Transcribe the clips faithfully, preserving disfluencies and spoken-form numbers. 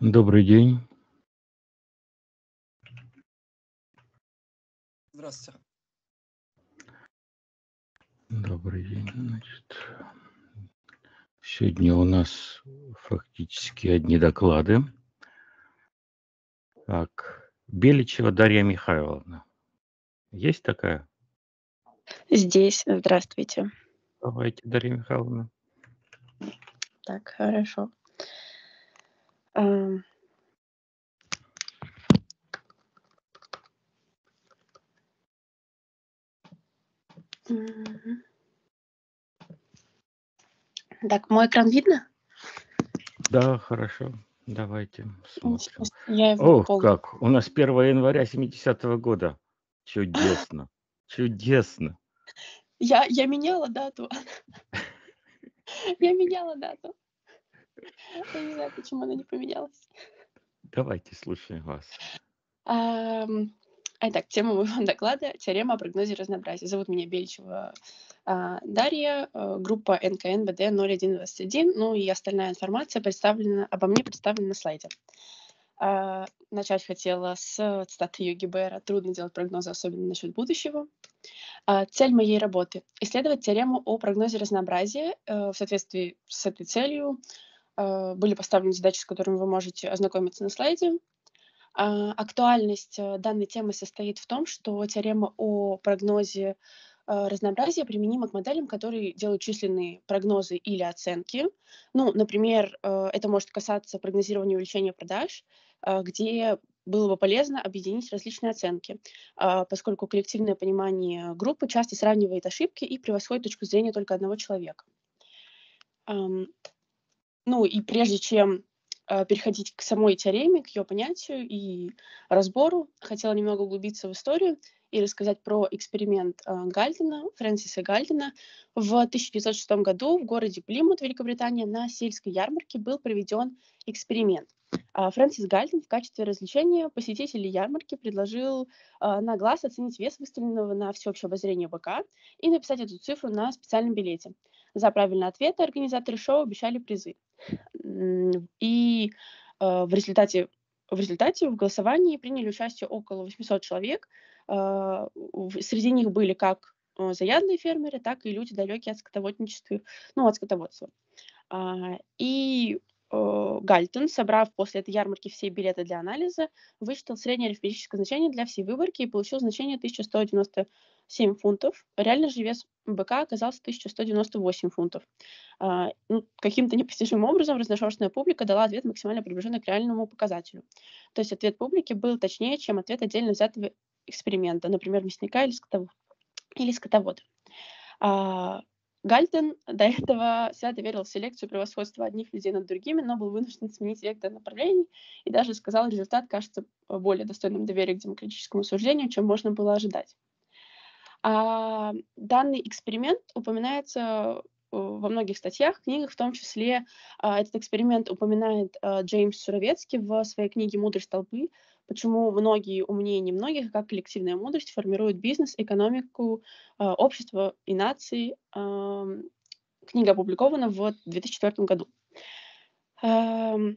Добрый день. Здравствуйте. Добрый день. Значит, сегодня у нас фактически одни доклады. Так, Беличева Дарья Михайловна. Есть такая? Здесь. Здравствуйте. Давайте, Дарья Михайловна. Так, хорошо. Ам. Мгм. Так, мой экран видно? Да, хорошо. Давайте Ну, смотрим. сейчас я его Ох, пол как! У нас первое января семидесятого года. Чудесно. Чудесно. Я я меняла дату. Я меняла дату. Я не знаю, почему она не поменялась. Давайте, слушаем вас. Ам, итак, тема моего доклада — теорема о прогнозе разнообразия. Зовут меня Бельчева, а, Дарья, э, группа эн ка эн бэ дэ ноль один двадцать один. Ну и остальная информация представлена обо мне представлена на слайде. А, начать хотела с цитаты Йоги Берра: «Трудно делать прогнозы, особенно насчет будущего». А, цель моей работы — исследовать теорему о прогнозе разнообразия. Э, в соответствии с этой целью, э, были поставлены задачи, с которыми вы можете ознакомиться на слайде. А, актуальность, э, данной темы состоит в том, что теорема о прогнозе, э, разнообразия применима к моделям, которые делают численные прогнозы или оценки. Ну, например, э, это может касаться прогнозирования увеличения продаж, э, где было бы полезно объединить различные оценки, а, поскольку коллективное понимание группы часто сравнивает ошибки и превосходит точку зрения только одного человека. Ам, ну и прежде чем, э, переходить к самой теореме, к ее понятию и разбору, хотела немного углубиться в историю и рассказать про эксперимент, э, Гальтона, Фрэнсиса Гальтона. В тысяча девятьсот шестом году в городе Плимут, Великобритания, на сельской ярмарке был проведен эксперимент. А, Фрэнсис Гальтон в качестве развлечения посетителей ярмарки предложил, э, на глаз оценить вес выставленного на всеобщее обозрение быка и написать эту цифру на специальном билете. За правильные ответы организаторы шоу обещали призы. М, и, э, в результате в результате в голосовании приняли участие около восьмисот человек. Э, в среди них были как, э, заядлые фермеры, так и люди, далекие от скотоводничества, ну, от скотоводства. А, и, э, Гальтон, собрав после этой ярмарки все билеты для анализа, высчитал среднее арифметическое значение для всей выборки и получил значение тысяча сто девяносто семь фунтов. Реальный же вес быка оказался тысяча сто девяносто восемь фунтов. А, ну, каким-то непостижимым образом разношерстная публика дала ответ, максимально приближенный к реальному показателю. То есть ответ публики был точнее, чем ответ отдельно взятого эксперимента, например, мясника или скотов или скотовода. А, Гальтон до этого свято верил в селекцию превосходства одних людей над другими, но был вынужден сменить вектор направлений и даже сказал, результат кажется, э, более достойным доверия к демократическому суждению, чем можно было ожидать. А, данный эксперимент упоминается, э, во многих статьях, книгах, в том числе, а, этот эксперимент упоминает, э, Джеймс Суровецкий в своей книге «Мудрость толпы», почему многие умнее немногих, как коллективная мудрость формирует бизнес, экономику, э, общество и нации. Ам, книга опубликована в две тысячи четвёртом году. Ам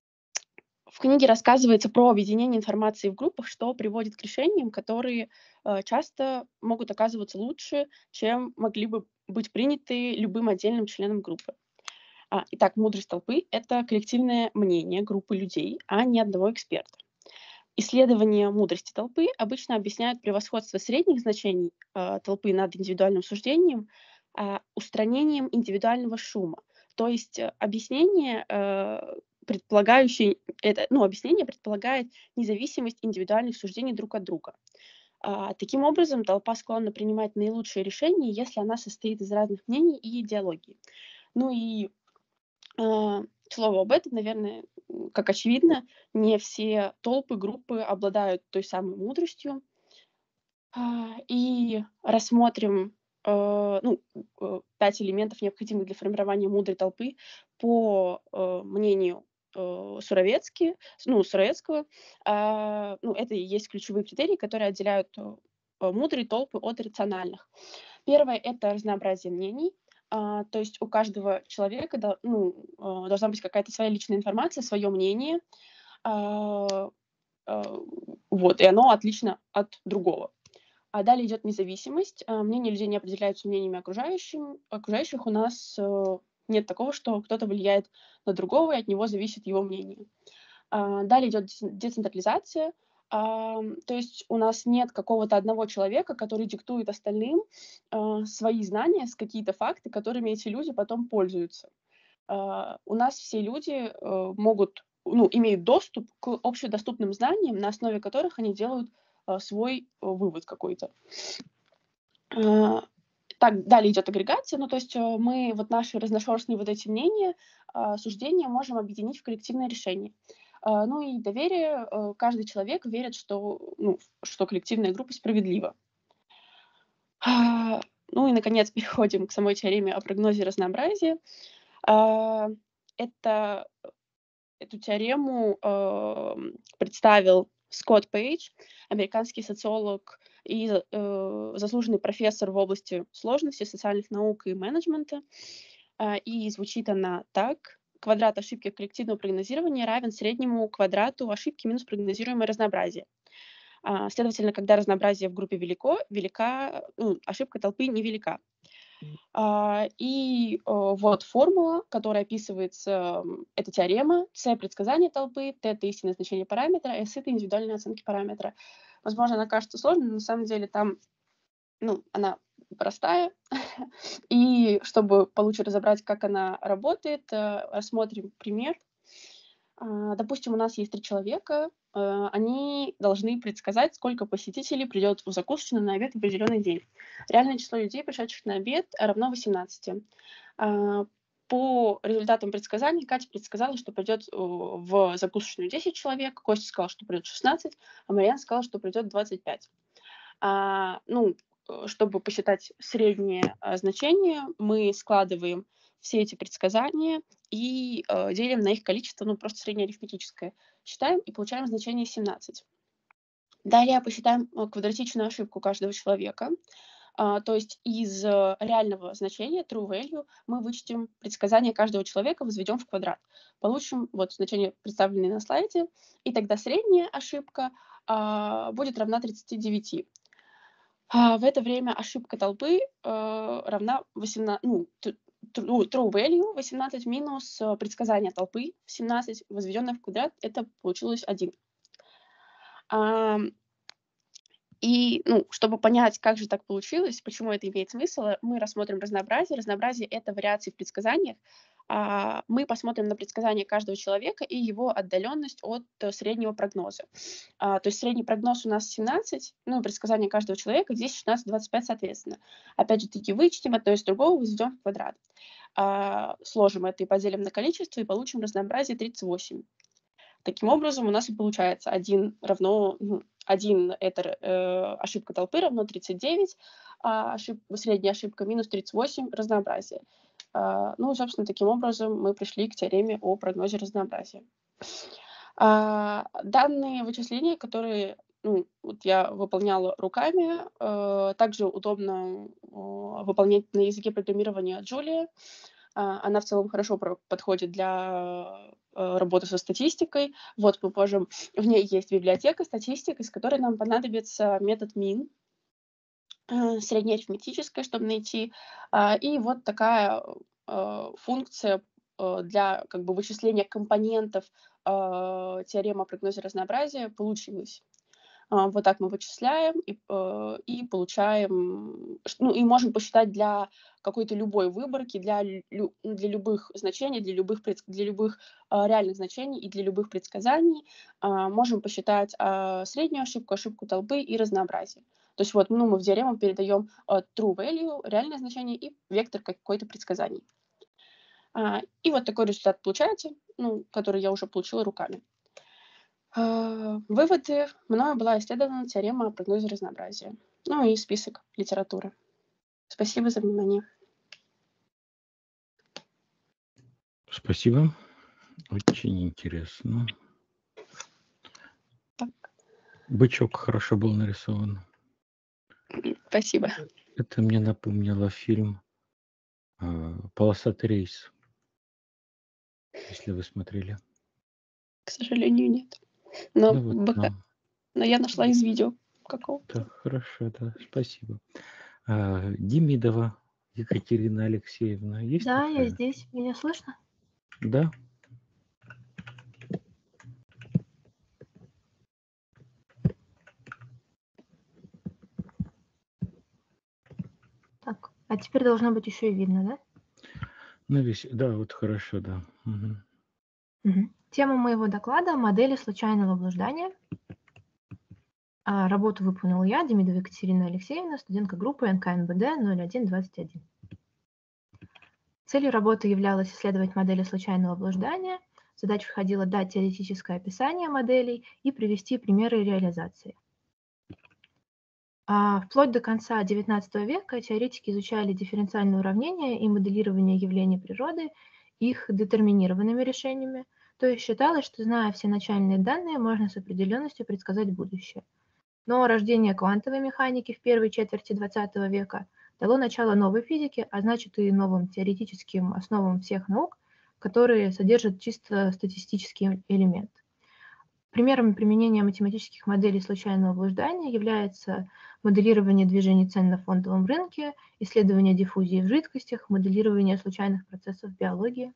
В книге рассказывается про объединение информации в группах, что приводит к решениям, которые, э, часто могут оказываться лучше, чем могли бы быть приняты любым отдельным членом группы. А, итак, мудрость толпы — это коллективное мнение группы людей, а не одного эксперта. Исследования мудрости толпы обычно объясняют превосходство средних значений, э, толпы над индивидуальным суждением, а, устранением индивидуального шума. То есть, э, объяснение, э, предполагающее это, ну, объяснение предполагает независимость индивидуальных суждений друг от друга. А, таким образом, толпа склонна принимать наилучшие решения, если она состоит из разных мнений и идеологий. Ну и, а, к слову об этом, наверное, м, как очевидно, не все толпы, группы обладают той самой мудростью. А, и рассмотрим, э, ну, э, пять элементов, необходимых для формирования мудрой толпы по, э, мнению, э, Суровецки ну, Суровецкого. А, ну, это и есть ключевые критерии, которые отделяют, э, мудрые толпы от рациональных. Первое — это разнообразие мнений. А, то есть у каждого человека да, ну, э, должна быть какая-то своя личная информация, свое мнение. А, а, вот, и оно отлично от другого. А далее идет независимость. А, мнения людей не определяются мнениями окружающим окружающих. У нас, э, нет такого, что кто-то влияет на другого, и от него зависит его мнение. А, далее идет дец децентрализация. Ам, то есть у нас нет какого-то одного человека, который диктует остальным, а, свои знания, с какие-то факты, которыми эти люди потом пользуются. А, у нас все люди, э, могут, ну, имеют доступ к общедоступным знаниям, на основе которых они делают, а, свой, э, вывод какой-то. А, так, далее идет агрегация. Ну, то есть, э, мы вот наши разношерстные вот эти мнения, а, суждения можем объединить в коллективное решение. А, ну и доверие. Э, каждый человек верит, что, ну, что коллективная группа справедлива. А, ну и, наконец, переходим к самой теореме о прогнозе разнообразия. А, это эту теорему, ам, представил Скотт Пейдж, американский социолог и, э, заслуженный профессор в области сложности, социальных наук и менеджмента. А, и звучит она так: квадрат ошибки коллективного прогнозирования равен среднему квадрату ошибки минус прогнозируемое разнообразие. А, следовательно, когда разнообразие в группе велико велика, ну, ошибка толпы невелика. А, и, э, вот формула, которой описывается, м, эта теорема. C — предсказание толпы, T — это истинное значение параметра, S — это индивидуальные оценки параметра. Возможно, она кажется сложной, но на самом деле там, ну, она простая. И чтобы получше разобрать, как она работает, э, рассмотрим пример. А, допустим, у нас есть три человека. Э, они должны предсказать, сколько посетителей придет в закусочную на обед в определенный день. Реальное число людей, пришедших на обед, равно восемнадцати. А, по результатам предсказаний Катя предсказала, что придет, э, в закусочную десять человек, Костя сказал, что придет шестнадцать, а Марьяна сказала, что придет двадцать пять. А, ну, э, чтобы посчитать среднее, а, значение, мы складываем все эти предсказания и, э, делим на их количество, ну, просто среднеарифметическое. Считаем и получаем значение семнадцать. Далее посчитаем, э, квадратичную ошибку каждого человека. А, то есть из, э, реального значения true value мы вычтем предсказание каждого человека, возведем в квадрат. Получим вот значение, представленное на слайде, и тогда средняя ошибка, а, будет равна тридцати девяти. А, в это время ошибка толпы, э, равна восемна ну, т тру true value восемнадцать минус, э, предсказание толпы семнадцать, возведенное в квадрат, это получилось один. Ам, и, ну, чтобы понять, как же так получилось, почему это имеет смысл, э, мы рассмотрим разнообразие. Разнообразие — это вариации в предсказаниях. А, мы посмотрим на предсказание каждого человека и его отдаленность от, э, среднего прогноза. А, то есть средний прогноз у нас семнадцать, ну, предсказание каждого человека здесь шестнадцать, двадцать пять соответственно. Опять же таки вычтем одно из другого, возведем в квадрат. А, сложим это и поделим на количество, и получим разнообразие тридцать восемь. Таким образом, у нас и получается один равно, ну, один — это, э, ошибка толпы, равно тридцать девять, а ошиб средняя ошибка минус тридцать восемь — разнообразие. А, ну, собственно, таким образом мы пришли к теореме о прогнозе разнообразия. А, данные вычисления, которые, ну, вот я выполняла руками, э, также удобно, а, выполнять на языке программирования Julia. А, она в целом хорошо про подходит для, э, работы со статистикой. Вот мы можем в ней есть библиотека статистик, из которой нам понадобится метод min, э, среднеарифметическое, чтобы найти. А, и вот такая, э, функция, э, для как бы вычисления компонентов, а, теоремы о прогнозе разнообразия получилась. А, вот так мы вычисляем и, э, и получаем, ш ну, и можем посчитать для какой-то любой выборки, для лю для любых значений, для любых предс для любых, а, реальных значений и для любых предсказаний. А, можем посчитать, а, среднюю ошибку, ошибку толпы и разнообразие. То есть вот, ну, мы в диаграмму передаем, а, true value, реальное значение, и вектор какой-то предсказаний. А, и вот такой результат получается, ну, который я уже получила руками. А, выводы. Мною была исследована теорема о прогнозе разнообразия. Ну и список литературы. Спасибо за внимание. Спасибо. Очень интересно. Так. Бычок хорошо был нарисован. Спасибо. Это мне напомнило фильм А, «Полосатый рейс». Если вы смотрели. К сожалению, нет. Но Ну вот, БК а. но я нашла из видео какого-то. Так, хорошо, да, спасибо. А, Демидова Екатерина Алексеевна. Есть Да, я такая? здесь. Меня слышно? Да. Так, а теперь должно быть еще и видно, да? Ну, весь, да, вот хорошо, да. Мгм. Мгм. Тема моего доклада — модели случайного блуждания. А, Работу выполнила я, Демидова Екатерина Алексеевна, студентка группы эн ка эн бэ дэ ноль один двадцать один. Целью работы являлось исследовать модели случайного блуждания. В задачу входило дать теоретическое описание моделей и привести примеры реализации. А Вплоть до конца девятнадцатого века теоретики изучали дифференциальные уравнения и моделирование явлений природы их детерминированными решениями, то есть считалось, что, зная все начальные данные, можно с определенностью предсказать будущее. Но рождение квантовой механики в первой четверти двадцатого века дало начало новой физике, а значит и новым теоретическим основам всех наук, которые содержат чисто статистический элемент. Примером применения математических моделей случайного блуждания является моделирование движений цен на фондовом рынке, исследование диффузии в жидкостях, моделирование случайных процессов в биологии.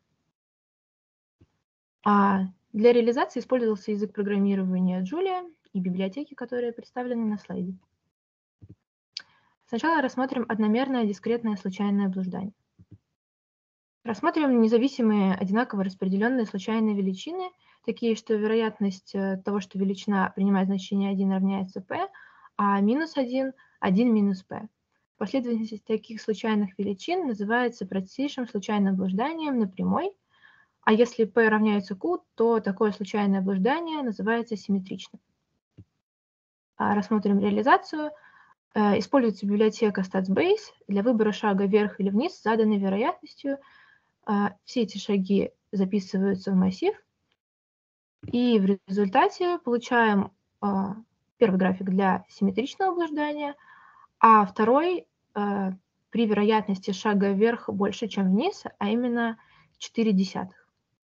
А для реализации использовался язык программирования Julia и библиотеки, которые представлены на слайде. Сначала рассмотрим одномерное дискретное случайное блуждание. Рассмотрим независимые, одинаково распределенные случайные величины, такие, что вероятность того, что величина принимает значение один, равняется p, а минус один – один минус p. Последовательность таких случайных величин называется простейшим случайным блужданием на прямой, а если p равняется q, то такое случайное блуждание называется симметричным. Рассмотрим реализацию. Используется библиотека StatsBase для выбора шага вверх или вниз с заданной вероятностью. Все эти шаги записываются в массив, и в результате получаем первый график для симметричного блуждания, а второй при вероятности шага вверх больше, чем вниз, а именно четыре десятых.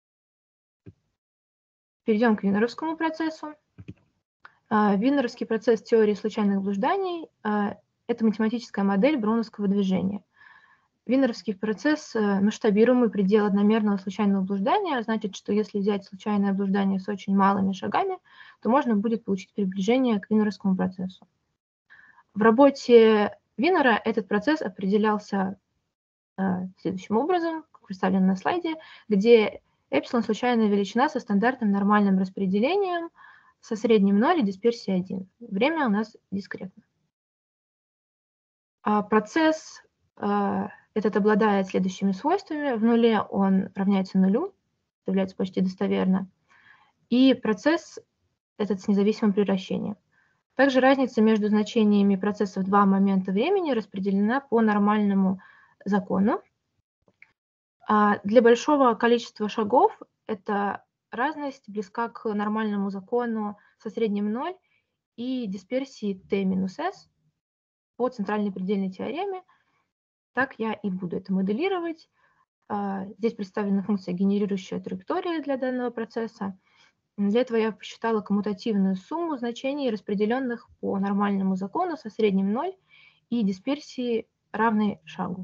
Перейдем к винеровскому процессу. Винеровский процесс теории случайных блужданий – это математическая модель броуновского движения. Винеровский процесс масштабируемый предел одномерного случайного блуждания, значит, что если взять случайное блуждание с очень малыми шагами, то можно будет получить приближение к винеровскому процессу. В работе Винера этот процесс определялся следующим образом, как представлено на слайде, где эпсилон – случайная величина со стандартным нормальным распределением, со средним ноль и дисперсией один. Время у нас дискретно. А процесс э, этот обладает следующими свойствами. В нуле он равняется нулю, это является почти достоверно. И процесс этот с независимым превращением. Также разница между значениями процесса в два момента времени распределена по нормальному закону. А для большого количества шагов эта разность близка к нормальному закону со средним ноль и дисперсии t минус s по центральной предельной теореме. Так я и буду это моделировать. Здесь представлена функция, генерирующая траектории для данного процесса. Для этого я посчитала коммутативную сумму значений, распределенных по нормальному закону со средним ноль и дисперсии, равной шагу.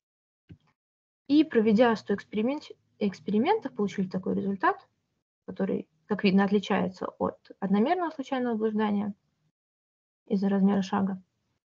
И проведя сто эксперимент, экспериментов, получили такой результат, который, как видно, отличается от одномерного случайного блуждания из-за размера шага.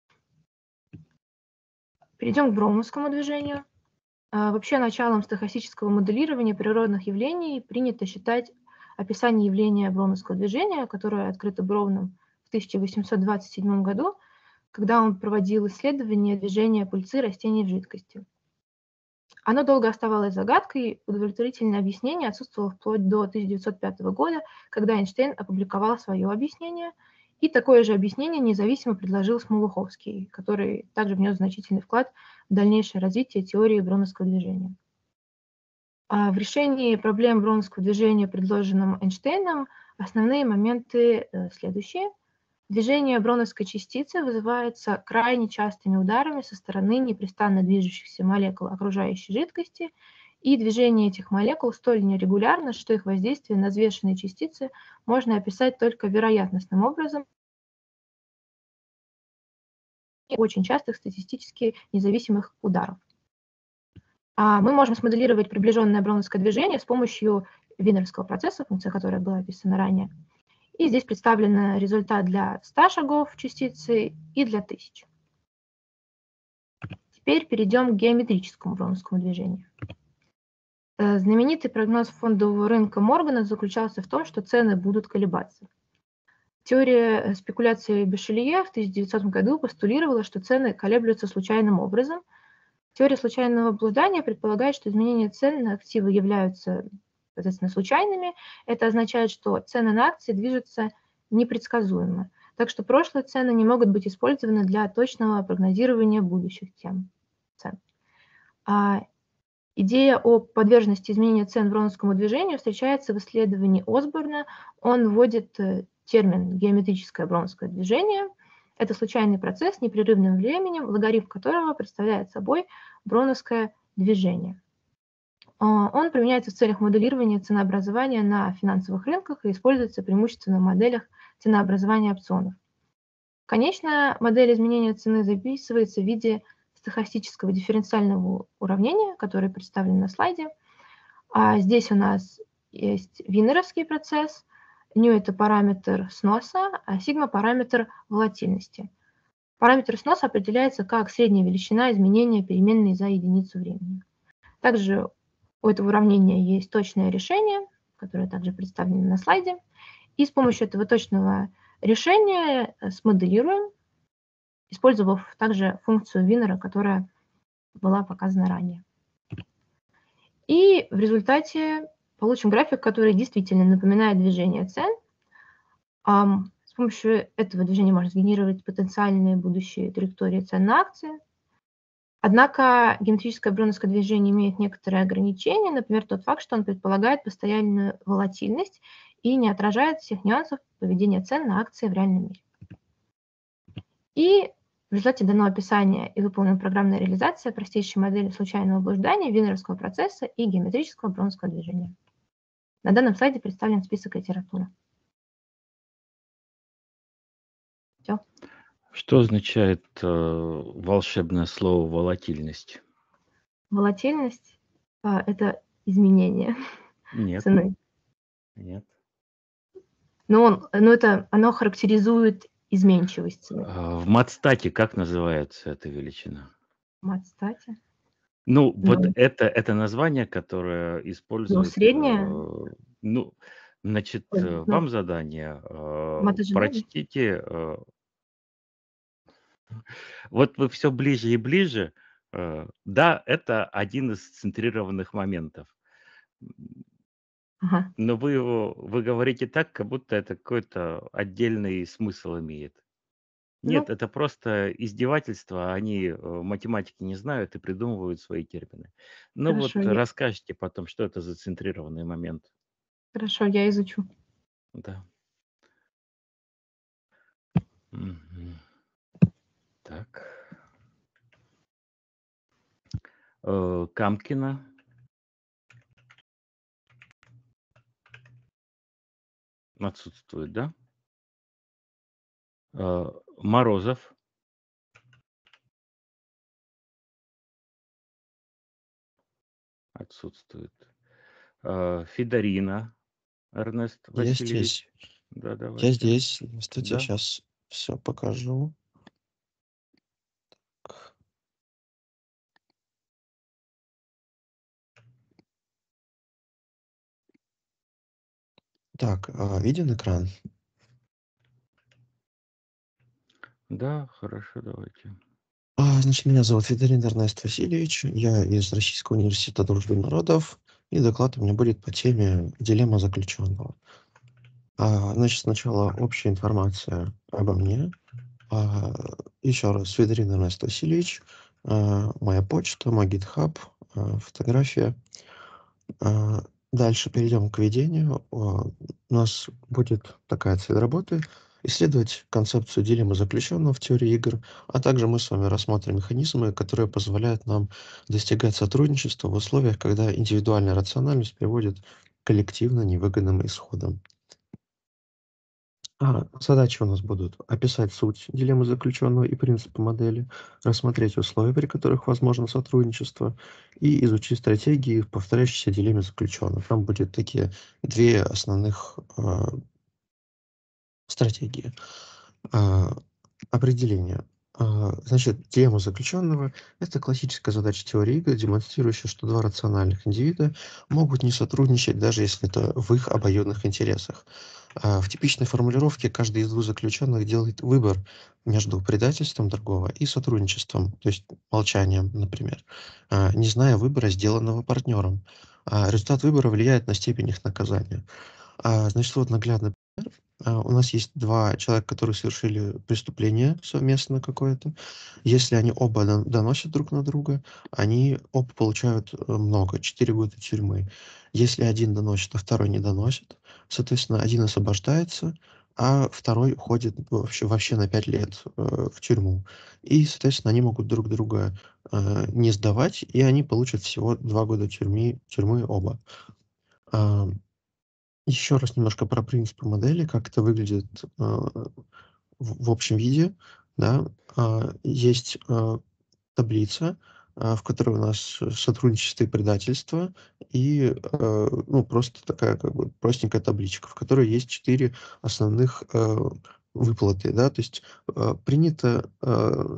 Перейдем к броуновскому движению. Вообще началом стохастического моделирования природных явлений принято считать описание явления броуновского движения, которое открыто Броуном в тысяча восемьсот двадцать седьмом году, когда он проводил исследование движения пыльцы растений в жидкости. Оно долго оставалось загадкой, удовлетворительное объяснение отсутствовало вплоть до тысяча девятьсот пятого года, когда Эйнштейн опубликовал свое объяснение, и такое же объяснение независимо предложил Смолуховский, который также внес значительный вклад в дальнейшее развитие теории броуновского движения. А в решении проблем броуновского движения, предложенным Эйнштейном, основные моменты следующие. Движение броуновской частицы вызывается крайне частыми ударами со стороны непрестанно движущихся молекул окружающей жидкости, и движение этих молекул столь нерегулярно, что их воздействие на взвешенные частицы можно описать только вероятностным образом и очень частых статистически независимых ударов. А мы можем смоделировать приближенное броуновское движение с помощью винеровского процесса, функция которой была описана ранее. И здесь представлен результат для ста шагов частицы и для тысячи. Теперь перейдем к геометрическому броуновскому движению. Знаменитый прогноз фондового рынка Моргана заключался в том, что цены будут колебаться. Теория спекуляции Бешелье в тысяча девятисотом году постулировала, что цены колеблются случайным образом. Теория случайного блуждания предполагает, что изменения цен на активы являются, соответственно, случайными. Это означает, что цены на акции движутся непредсказуемо. Так что прошлые цены не могут быть использованы для точного прогнозирования будущих тем цен. А идея о подверженности изменения цен броуновскому движению встречается в исследовании Осборна. Он вводит термин «геометрическое броуновское движение». Это случайный процесс с непрерывным временем, логарифм которого представляет собой броуновское движение. Он применяется в целях моделирования ценообразования на финансовых рынках и используется преимущественно в моделях ценообразования опционов. Конечная модель изменения цены записывается в виде стохастического дифференциального уравнения, которое представлено на слайде. А здесь у нас есть винеровский процесс, ню – это параметр сноса, а сигма – параметр волатильности. Параметр сноса определяется как средняя величина изменения переменной за единицу времени. Также у этого уравнения есть точное решение, которое также представлено на слайде. И с помощью этого точного решения смоделируем, использовав также функцию Винера, которая была показана ранее. И в результате получим график, который действительно напоминает движение цен. С помощью этого движения можно сгенерировать потенциальные будущие траектории цен на акции. Однако геометрическое броуновское движение имеет некоторые ограничения, например, тот факт, что он предполагает постоянную волатильность и не отражает всех нюансов поведения цен на акции в реальном мире. И в результате данного описания и выполнена программная реализация простейшей модели случайного блуждания, винеровского процесса и геометрического броуновского движения. На данном слайде представлен список литературы. Все. Что означает э, волшебное слово волатильность? Волатильность – это изменение Нет. цены. Нет. Но, он, но это, оно характеризует изменчивость цены. А в матстате как называется эта величина? В матстате? Ну, Ну, вот это, это название, которое ну использует... средняя. э, ну, значит, Ой, э, ну, вам задание. э, матожидание. прочтите... э, вот вы все ближе и ближе. э, да, это один из центрированных моментов. Ага. Но вы его, вы говорите так, как будто это какой-то отдельный смысл имеет. Нет, Ну, это просто издевательство. Они э, математики не знают и придумывают свои термины. Ну хорошо, вот я, расскажите потом, что это за центрированный момент. хорошо, я изучу. Да. Мгм. Так. Э, Камкина. Отсутствует, да? Э, Морозов. Отсутствует. Э, Федорина. Эрнест Я Васильевич. здесь. Да, Я давайте. здесь. Кстати, Да. сейчас все покажу. Так, а, виден экран? Да, хорошо, давайте. А, значит, меня зовут Федорин Эрнест Васильевич. Я из Российского университета дружбы народов. И доклад у меня будет по теме «Дилемма заключенного». А, значит, сначала общая информация обо мне. А, еще раз, Федорин Эрнест Васильевич. А, моя почта, мой GitHub, а, фотография. А, Дальше перейдем к ведению. А, У нас будет такая цель работы. исследовать концепцию дилеммы заключенного в теории игр, а также мы с вами рассмотрим механизмы, которые позволяют нам достигать сотрудничества в условиях, когда индивидуальная рациональность приводит к коллективно невыгодным исходам. А, задачи у нас будут описать суть дилеммы заключенного и принципы модели, рассмотреть условия, при которых возможно сотрудничество, и изучить стратегии в повторяющейся дилемме заключенного. Там будет такие две основных а, стратегии. А, определение. А, значит, дилемма заключенного — это классическая задача теории игр, демонстрирующая, что два рациональных индивида могут не сотрудничать, даже если это в их обоюдных интересах. А, в типичной формулировке каждый из двух заключенных делает выбор между предательством другого и сотрудничеством, то есть молчанием, например, а, не зная выбора, сделанного партнером. А, результат выбора влияет на степень их наказания. А, значит, вот наглядный пример. А, у нас есть два человека, которые совершили преступление совместно какое-то. Если они оба дон- доносят друг на друга, они оба получают э, много, четыре года тюрьмы. Если один доносит, а второй не доносит, соответственно, один освобождается, а второй уходит вообще, вообще на пять лет э, в тюрьму. И, соответственно, они могут друг друга э, не сдавать, и они получат всего два года тюрьмы, тюрьмы оба. А, еще раз немножко про принципы модели, как это выглядит а, в в общем виде. Да. А, Есть а, таблица, а, в которой у нас э, сотрудничество и предательство, и а, ну, просто такая как бы простенькая табличка, в которой есть четыре основных а, выплаты. Да. То есть а, принято а,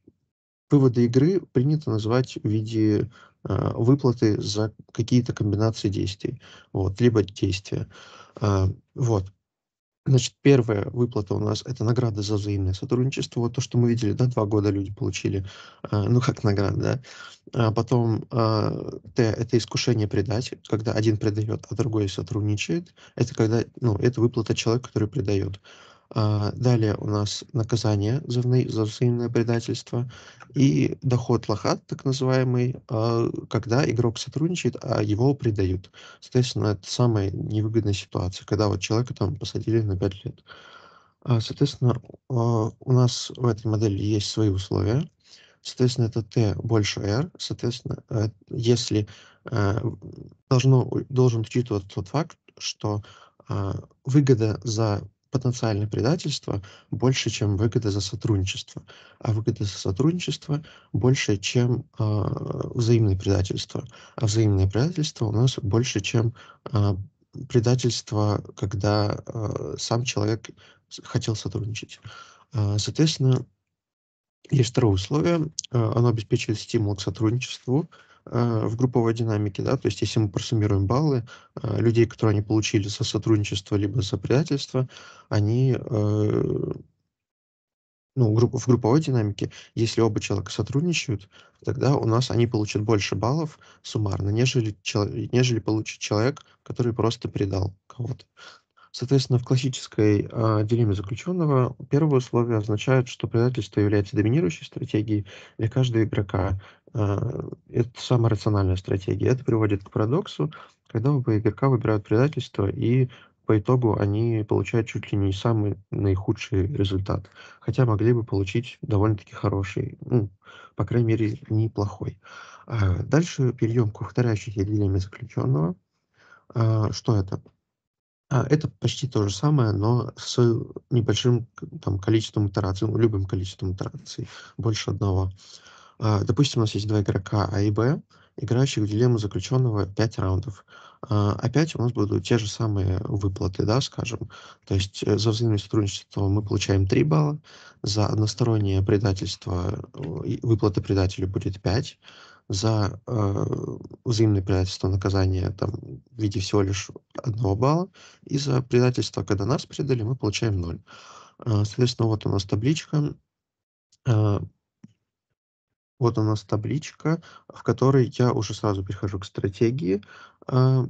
выводы игры принято называть в виде а, выплаты за какие-то комбинации действий, вот, либо действия. А, вот. Значит, первая выплата у нас — это награда за взаимное сотрудничество. Вот то, что мы видели, да, два года люди получили, а, ну, как награда, да. А потом а, Т — это искушение предать, когда один предает, а другой сотрудничает. Это когда, ну, это выплата человеку, который предает. А, далее у нас наказание за, вны- за взаимное предательство и доход лохат, так называемый, а, когда игрок сотрудничает, а его предают. Соответственно, это самая невыгодная ситуация, когда вот человека там посадили на пять лет. А, соответственно, а, у нас в этой модели есть свои условия. Соответственно, это Т больше R. Соответственно, э, если э, должно, должен учитываться тот факт, что а, выгода за потенциальное предательство больше, чем выгода за сотрудничество, а выгода за сотрудничество больше, чем а, взаимное предательство, а взаимное предательство у нас больше, чем а, предательство, когда а, сам человек с- хотел сотрудничать. А, Соответственно, есть второе условие, а, оно обеспечивает стимул к сотрудничеству а, в групповой динамике, да, то есть если мы просуммируем баллы а, людей, которые они получили за сотрудничество либо за предательство, они, э, ну, групп- в групповой динамике, если оба человека сотрудничают, тогда у нас они получат больше баллов суммарно, нежели, чел- нежели получит человек, который просто предал кого-то. Соответственно, в классической а, дилемме заключенного первое условие означает, что предательство является доминирующей стратегией для каждого игрока. А, это самая рациональная стратегия. Это приводит к парадоксу, когда оба игрока выбирают предательство, и по итогу они получают чуть ли не самый наихудший результат, хотя могли бы получить довольно-таки хороший, ну, по крайней мере, неплохой. А, дальше перейдем к повторяющейся дилемме заключенного. А, что это? А, это почти то же самое, но с небольшим к там количеством итераций, ну, любым количеством итераций, больше одного. А, допустим, у нас есть два игрока А и Б, играющих в дилемму заключенного пять раундов. А, опять у нас будут те же самые выплаты, да, скажем. То есть э, за взаимное сотрудничество мы получаем три балла, за одностороннее предательство, э, и выплата предателю будет пять, за э, взаимное предательство наказание там, в виде всего лишь одного балла, и за предательство, когда нас предали, мы получаем ноль. А, соответственно, вот у нас табличка. А, вот у нас табличка, в которой я уже сразу перехожу к стратегии. А,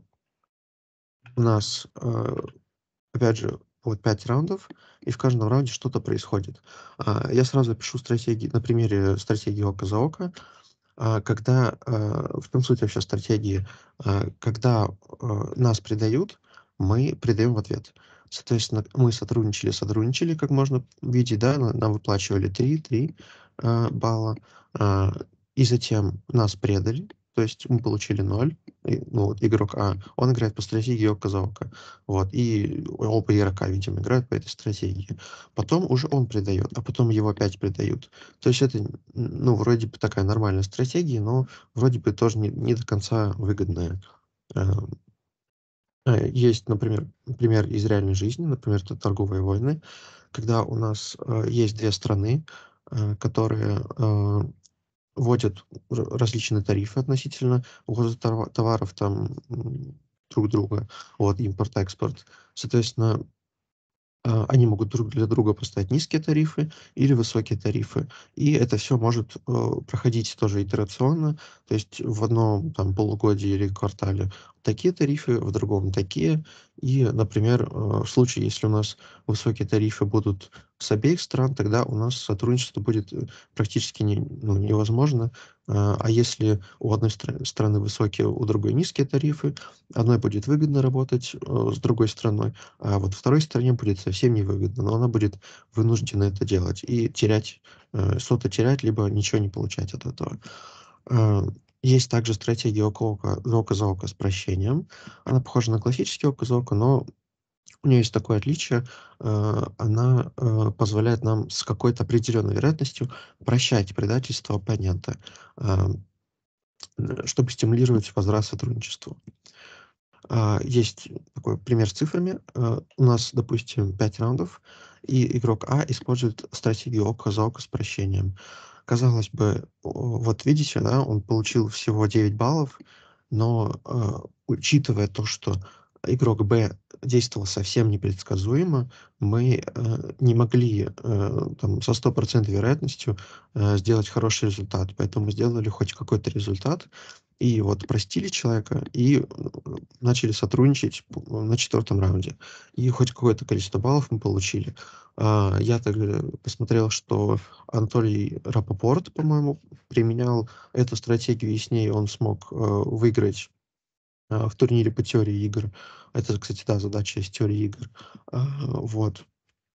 у нас, а, опять же, вот пять раундов, и в каждом раунде что-то происходит. А, я сразу пишу стратегии на примере стратегии око за око. А, когда, а, в чем суть вообще стратегии? А, когда а, нас предают, мы предаем в ответ. Соответственно, мы сотрудничали, сотрудничали, как можно видеть, да, на- нам выплачивали три, три а, балла, а, и затем нас предали, то есть мы получили ноль, и, ну, вот игрок А, он играет по стратегии око-за-око, вот, и оба игрока, видимо, играют по этой стратегии. Потом уже он предает, а потом его опять предают. То есть это, н- ну, вроде бы такая нормальная стратегия, но вроде бы тоже не, не до конца выгодная. Э, э, Есть, например, пример из реальной жизни, например, это торговые войны, когда у нас э, есть две страны, э, которые э, вводят р- различные тарифы относительно ввоза това- товаров там м, друг друга, вот, импорт-экспорт. Соответственно, а, они могут друг для друга поставить низкие тарифы или высокие тарифы. И это все может, э, проходить тоже итерационно. То есть в одном там полугодии или квартале такие тарифы, в другом такие. И, например, э, в случае, если у нас высокие тарифы будут с обеих стран, тогда у нас сотрудничество будет, э, практически не ну, невозможно. А, а если у одной стра страны высокие, у другой низкие тарифы, одной будет выгодно работать, э, с другой страной, а вот второй стороне будет совсем невыгодно, но она будет вынуждена это делать и терять, э, что-то терять, либо ничего не получать от этого. А, Есть также стратегия око око око за око с прощением. Она похожа на классический око за око, но у нее есть такое отличие. э, Она э, позволяет нам с какой-то определенной вероятностью прощать предательство оппонента, а, н- чтобы стимулировать возврат сотрудничеству. А, есть такой пример с цифрами. Э, у нас, допустим, пять раундов, и игрок А использует стратегию око за око с прощением. Казалось бы, о, вот видите, да, он получил всего девять баллов, но, э, учитывая то, что игрок Б действовал совсем непредсказуемо, мы, э, не могли, э, там со стопроцентной вероятностью, э, сделать хороший результат. Поэтому мы сделали хоть какой-то результат, и вот простили человека, и, э, начали сотрудничать п на четвертом раунде. И хоть какое-то количество баллов мы получили. А, я также посмотрел, что Анатолий Рапопорт, по-моему, применял эту стратегию, и с ней он смог, э, выиграть, а, в турнире по теории игр. Это, кстати, да, задача из теории игр. А, вот.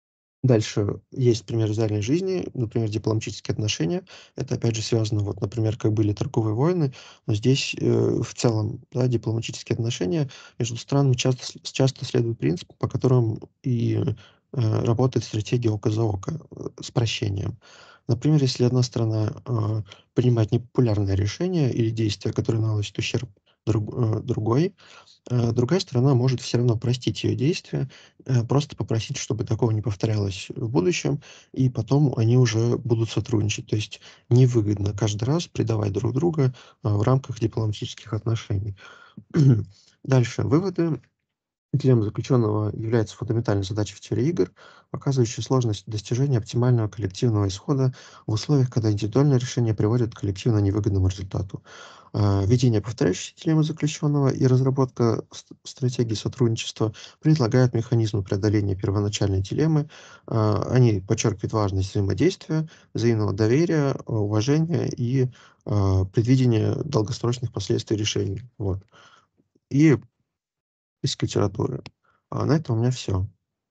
Дальше есть пример из реальной жизни, например, дипломатические отношения. Это, опять же, связано, вот, например, как были торговые войны, но здесь, э, в целом, да, дипломатические отношения между странами часто, с- часто следуют принципу, по которым и э, работает стратегия око за око, э, с прощением. Например, если одна страна э, принимает непопулярное решение или действие, которое наносит ущерб друг- э, другой, Э, другая сторона может все равно простить ее действия, э, просто попросить, чтобы такого не повторялось в будущем, и потом они уже будут сотрудничать. То есть невыгодно каждый раз предавать друг друга, а, в рамках дипломатических отношений. Дальше. Выводы. Дилемма заключенного является фундаментальной задачей в теории игр, показывающей сложность достижения оптимального коллективного исхода в условиях, когда индивидуальное решение приводит к коллективно невыгодному результату. А, Введение повторяющейся дилеммы заключенного и разработка ст- стратегии сотрудничества предлагают механизмы преодоления первоначальной дилеммы. А, Они подчеркивают важность взаимодействия, взаимного доверия, а, уважения и а, предвидения долгосрочных последствий решений. Вот. И из литературы. А на этом у меня все.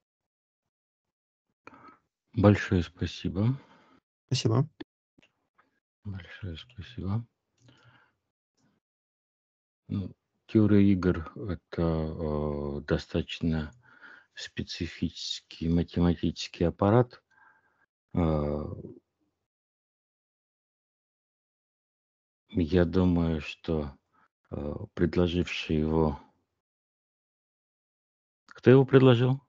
Большое спасибо. Спасибо. Большое спасибо. Ну, теория игр — это э, достаточно специфический математический аппарат. Э, я думаю, что э, предложивший его... Кто его предложил?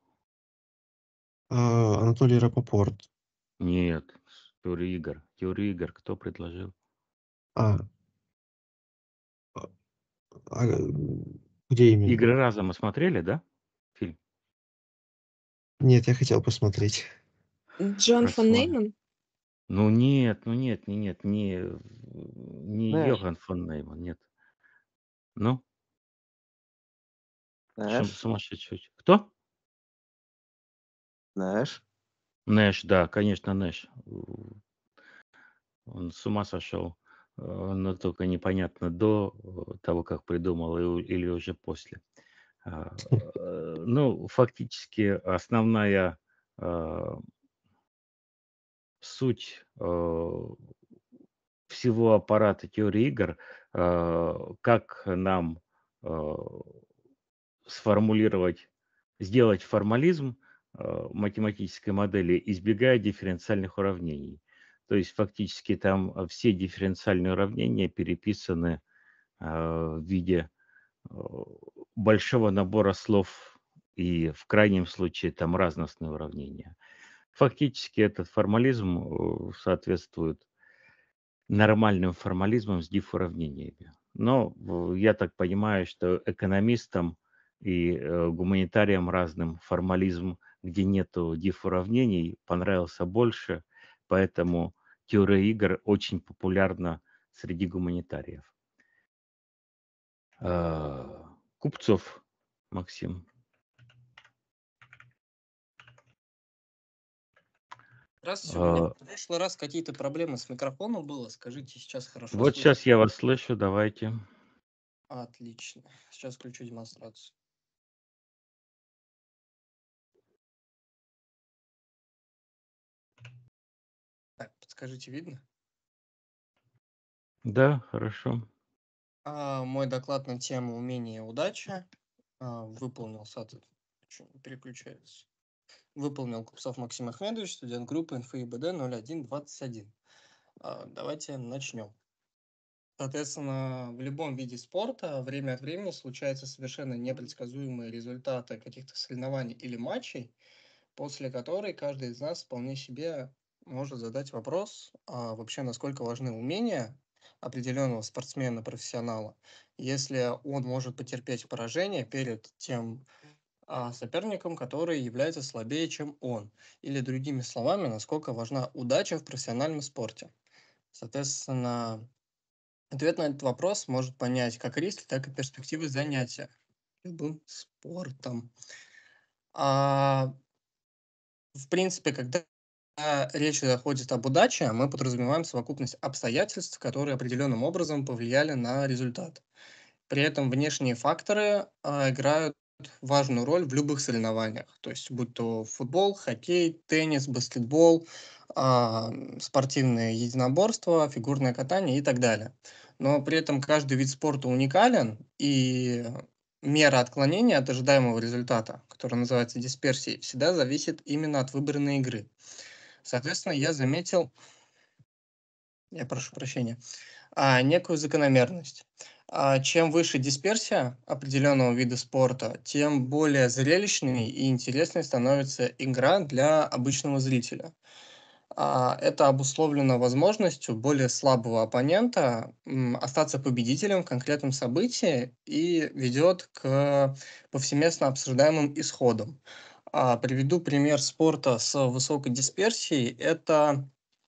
А, Анатолий Рапопорт. Нет, теорию игр. Теорию игр кто предложил? А, а, а, где именно? Игры разума смотрели, да? Фильм. Нет, я хотел посмотреть. Джон Про фон слона. Нейман? Ну нет, ну нет, не нет, не, не Нэш. Йоганн фон Нейман, нет. Ну, шум, Нэш. сумасшедший. Кто? Нэш. Нэш, да, конечно, Нэш. У- Он с ума сошел. Э, Но только непонятно, до э, того, как придумал, и у- или уже после. А, э, Ну, фактически основная а, суть э, всего аппарата теории игр, а, как нам а, сформулировать, сделать формализм а, математической модели, избегая дифференциальных уравнений. То есть фактически там а, все дифференциальные уравнения переписаны а, в виде э, большого набора слов и в крайнем случае там разностные уравнения. Фактически этот формализм э, соответствует нормальным формализмам с диф-уравнениями. Но в- я так понимаю, что экономистам и э, гуманитариям разным формализм, где нету диф-уравнений, понравился больше, поэтому теория игр очень популярна среди гуманитариев. А, Купцов Максим. Здравствуйте, у меня А, в прошлый раз какие-то проблемы с микрофоном было. Скажите, сейчас хорошо Вот слышно? сейчас я вас слышу, давайте. Отлично. Сейчас включу демонстрацию. Так, подскажите, видно? Да, хорошо. А, мой доклад на тему умения и удача а, выполнил, соответственно, почему не переключается. Выполнил Купцов Максим Ахмедович, студент группы эн эф и бэ дэ ноль один двадцать один. А, давайте начнем. Соответственно, в любом виде спорта время от времени случаются совершенно непредсказуемые результаты каких-то соревнований или матчей, после которой каждый из нас вполне себе может задать вопрос, а вообще насколько важны умения определенного спортсмена-профессионала, если он может потерпеть поражение перед тем а, соперником, который является слабее, чем он. Или другими словами, насколько важна удача в профессиональном спорте. Соответственно, ответ на этот вопрос может понять как риски, так и перспективы занятия любым спортом. А, в принципе, когда речь заходит об удаче, мы подразумеваем совокупность обстоятельств, которые определенным образом повлияли на результат. При этом внешние факторы а, играют важную роль в любых соревнованиях, то есть будь то футбол, хоккей, теннис, баскетбол, а, спортивное единоборство, фигурное катание и так далее. Но при этом каждый вид спорта уникален, и мера отклонения от ожидаемого результата, который называется дисперсией, всегда зависит именно от выбранной игры. Соответственно, я заметил, я прошу прощения, а, некую закономерность. А, чем выше дисперсия определенного вида спорта, тем более зрелищной и интересной становится игра для обычного зрителя. А, это обусловлено возможностью более слабого оппонента м, остаться победителем в конкретном событии и ведет к повсеместно обсуждаемым исходам. А, приведу пример спорта с высокой дисперсией. Это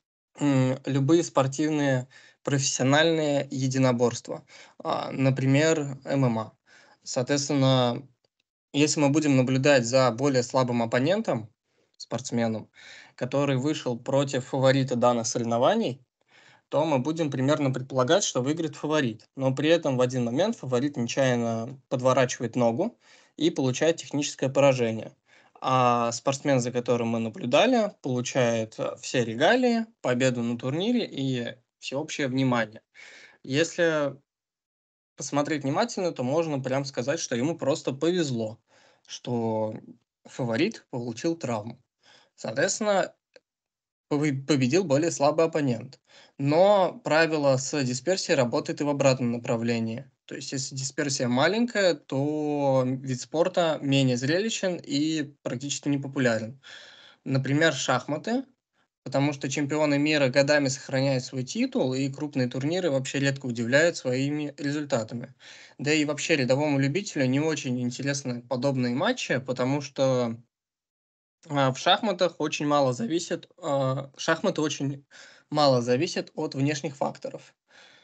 м, любые спортивные профессиональные единоборства, а, например, эм эм а. Соответственно, если мы будем наблюдать за более слабым оппонентом, спортсменом, который вышел против фаворита данных соревнований, то мы будем примерно предполагать, что выиграет фаворит. Но при этом в один момент фаворит нечаянно подворачивает ногу и получает техническое поражение. А спортсмен, за которым мы наблюдали, получает э, все регалии, победу на турнире и всеобщее внимание. Если посмотреть внимательно, то можно прям сказать, что ему просто повезло, что фаворит получил травму. Соответственно, Повы- победил более слабый оппонент. Но правило с дисперсией работает и в обратном направлении. То есть, если дисперсия маленькая, то вид спорта менее зрелищен и практически не популярен. Например, шахматы, потому что чемпионы мира годами сохраняют свой титул, и крупные турниры вообще редко удивляют своими результатами. Да и вообще рядовому любителю не очень интересны подобные матчи, потому что а, в шахматах очень мало зависит, а, шахматы очень мало зависят от внешних факторов.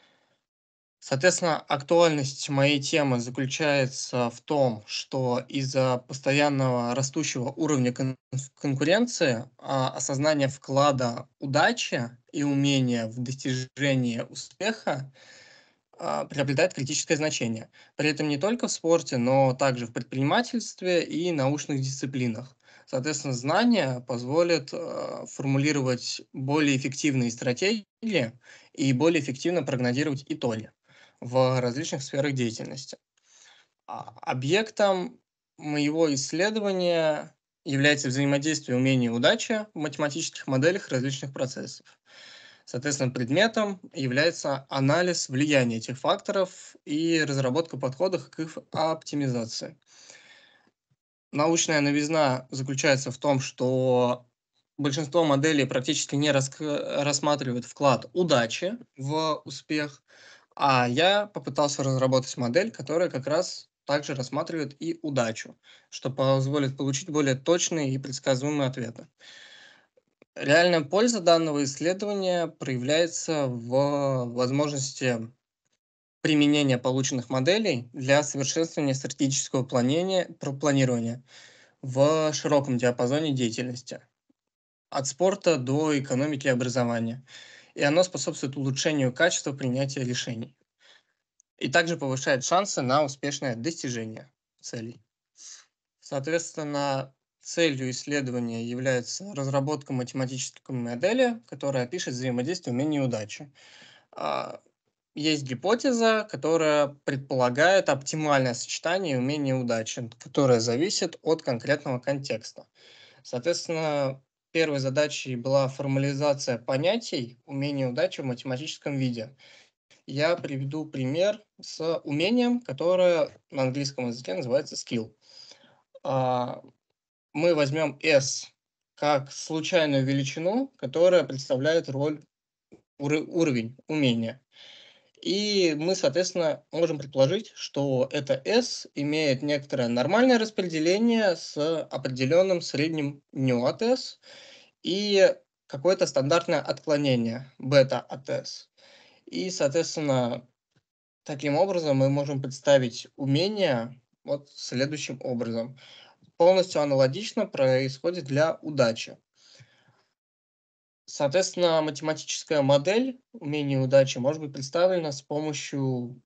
Соответственно, актуальность моей темы заключается в том, что из-за постоянного растущего уровня кон- конкуренции, а, осознание вклада удачи и умения в достижении успеха а, приобретает критическое значение. При этом не только в спорте, но также в предпринимательстве и научных дисциплинах. Соответственно, знания позволят а, формулировать более эффективные стратегии и более эффективно прогнозировать итоги в различных сферах деятельности. А, Объектом моего исследования является взаимодействие умений и удачи в математических моделях различных процессов. Соответственно, предметом является анализ влияния этих факторов и разработка подходов к их оптимизации. Научная новизна заключается в том, что большинство моделей практически не раск- рассматривают вклад удачи в успех, а я попытался разработать модель, которая как раз также рассматривает и удачу, что позволит получить более точные и предсказуемые ответы. Реальная польза данного исследования проявляется в возможности применения полученных моделей для совершенствования стратегического планирования, про- планирования в широком диапазоне деятельности, от спорта до экономики и образования. И оно способствует улучшению качества принятия решений и также повышает шансы на успешное достижение целей. Соответственно, целью исследования является разработка математической модели, которая опишет взаимодействие умений и удачи. А, Есть гипотеза, которая предполагает оптимальное сочетание умений и удачи, которое зависит от конкретного контекста. Соответственно, первой задачей была формализация понятий умений и удачи в математическом виде. Я приведу пример с умением, которое на английском языке называется skill. А, Мы возьмем S как случайную величину, которая представляет роль ур- уровень умения. И мы, соответственно, можем предположить, что это S имеет некоторое нормальное распределение с определенным средним ню от S и какое-то стандартное отклонение бета от S. И, соответственно, таким образом мы можем представить умение вот следующим образом. Полностью аналогично происходит для удачи. Соответственно, математическая модель умений и удачи может быть представлена с помощью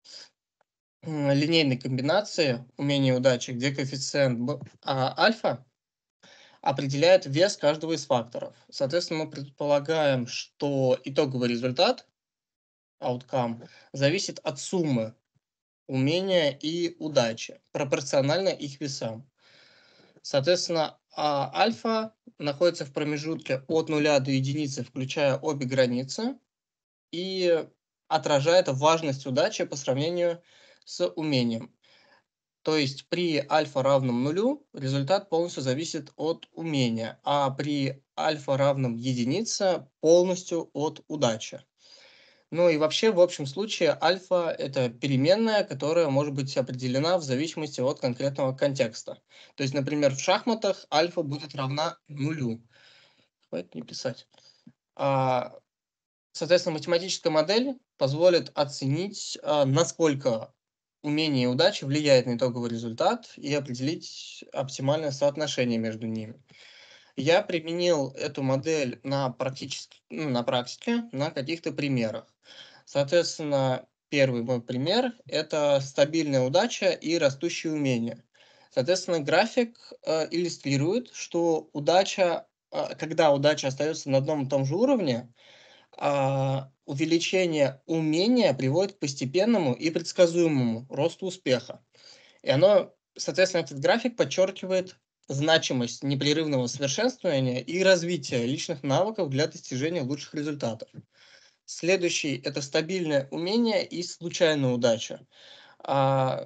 м, линейной комбинации умений и удачи, где коэффициент б- а, альфа определяет вес каждого из факторов. Соответственно, мы предполагаем, что итоговый результат, outcome, зависит от суммы умения и удачи, пропорционально их весам. Соответственно, а, альфа находится в промежутке от нуля до единицы, включая обе границы, и отражает важность удачи по сравнению с умением. То есть при альфа равном нулю результат полностью зависит от умения, а при альфа равном единице полностью от удачи. Ну и вообще, в общем случае, альфа – это переменная, которая может быть определена в зависимости от конкретного контекста. То есть, например, в шахматах альфа будет равна нулю. Хватит не писать. А, Соответственно, математическая модель позволит оценить, а, насколько умение и удача влияет на итоговый результат и определить оптимальное соотношение между ними. Я применил эту модель на, практически, ну, на практике, на каких-то примерах. Соответственно, первый мой пример – это стабильная удача и растущее умение. Соответственно, график э, иллюстрирует, что удача, э, когда удача остается на одном и том же уровне, а, увеличение умения приводит к постепенному и предсказуемому росту успеха. И оно, соответственно, этот график подчеркивает значимость непрерывного совершенствования и развития личных навыков для достижения лучших результатов. Следующий – это стабильное умение и случайная удача. А,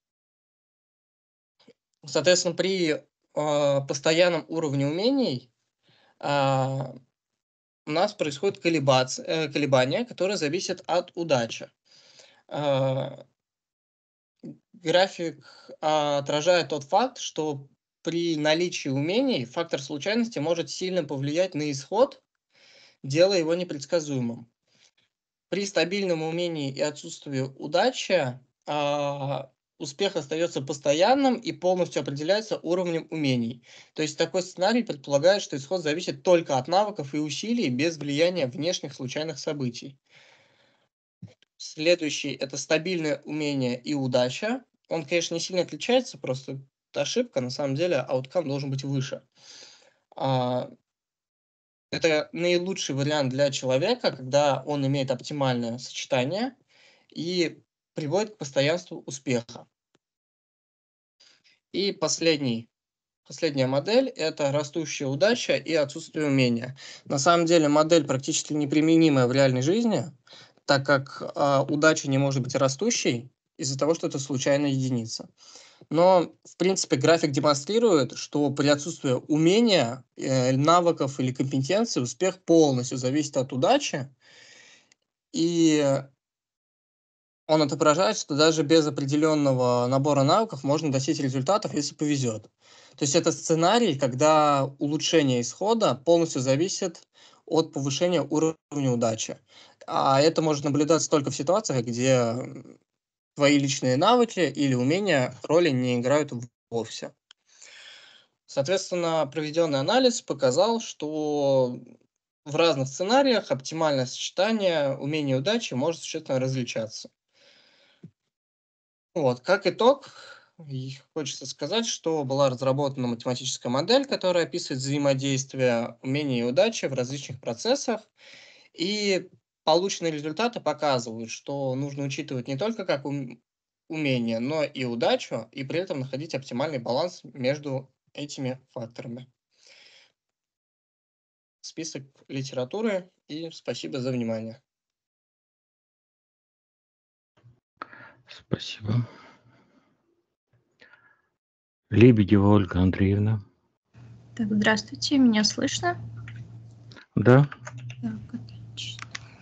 Соответственно, при а, постоянном уровне умений а, у нас происходит колебац- э, колебания, которые зависят от удачи. А, График а, отражает тот факт, что при наличии умений фактор случайности может сильно повлиять на исход, делая его непредсказуемым. При стабильном умении и отсутствии удачи а, успех остается постоянным и полностью определяется уровнем умений. То есть такой сценарий предполагает, что исход зависит только от навыков и усилий без влияния внешних случайных событий. Следующий – это стабильное умение и удача. Он, конечно, не сильно отличается, просто это ошибка. На самом деле, outcome должен быть выше. А, Это наилучший вариант для человека, когда он имеет оптимальное сочетание и приводит к постоянству успеха. И последний, последняя модель – это растущая удача и отсутствие умения. На самом деле модель практически неприменимая в реальной жизни, так как э, удача не может быть растущей из-за того, что это случайная единица. Но, в принципе, график демонстрирует, что при отсутствии умения, э, навыков или компетенции успех полностью зависит от удачи, и он отображает, что даже без определенного набора навыков можно достичь результатов, если повезет. То есть это сценарий, когда улучшение исхода полностью зависит от повышения уровня удачи. А это может наблюдаться только в ситуациях, где твои личные навыки или умения роли не играют вовсе. Соответственно, проведенный анализ показал, что в разных сценариях оптимальное сочетание умений и удачи может существенно различаться. Вот, как итог, и хочется сказать, что была разработана математическая модель, которая описывает взаимодействие умений и удачи в различных процессах, и полученные результаты показывают, что нужно учитывать не только как ум- умение, но и удачу, и при этом находить оптимальный баланс между этими факторами. Список литературы, и спасибо за внимание. Спасибо. Лебедева Ольга Андреевна. Так, здравствуйте, меня слышно? Да, Так, отлично.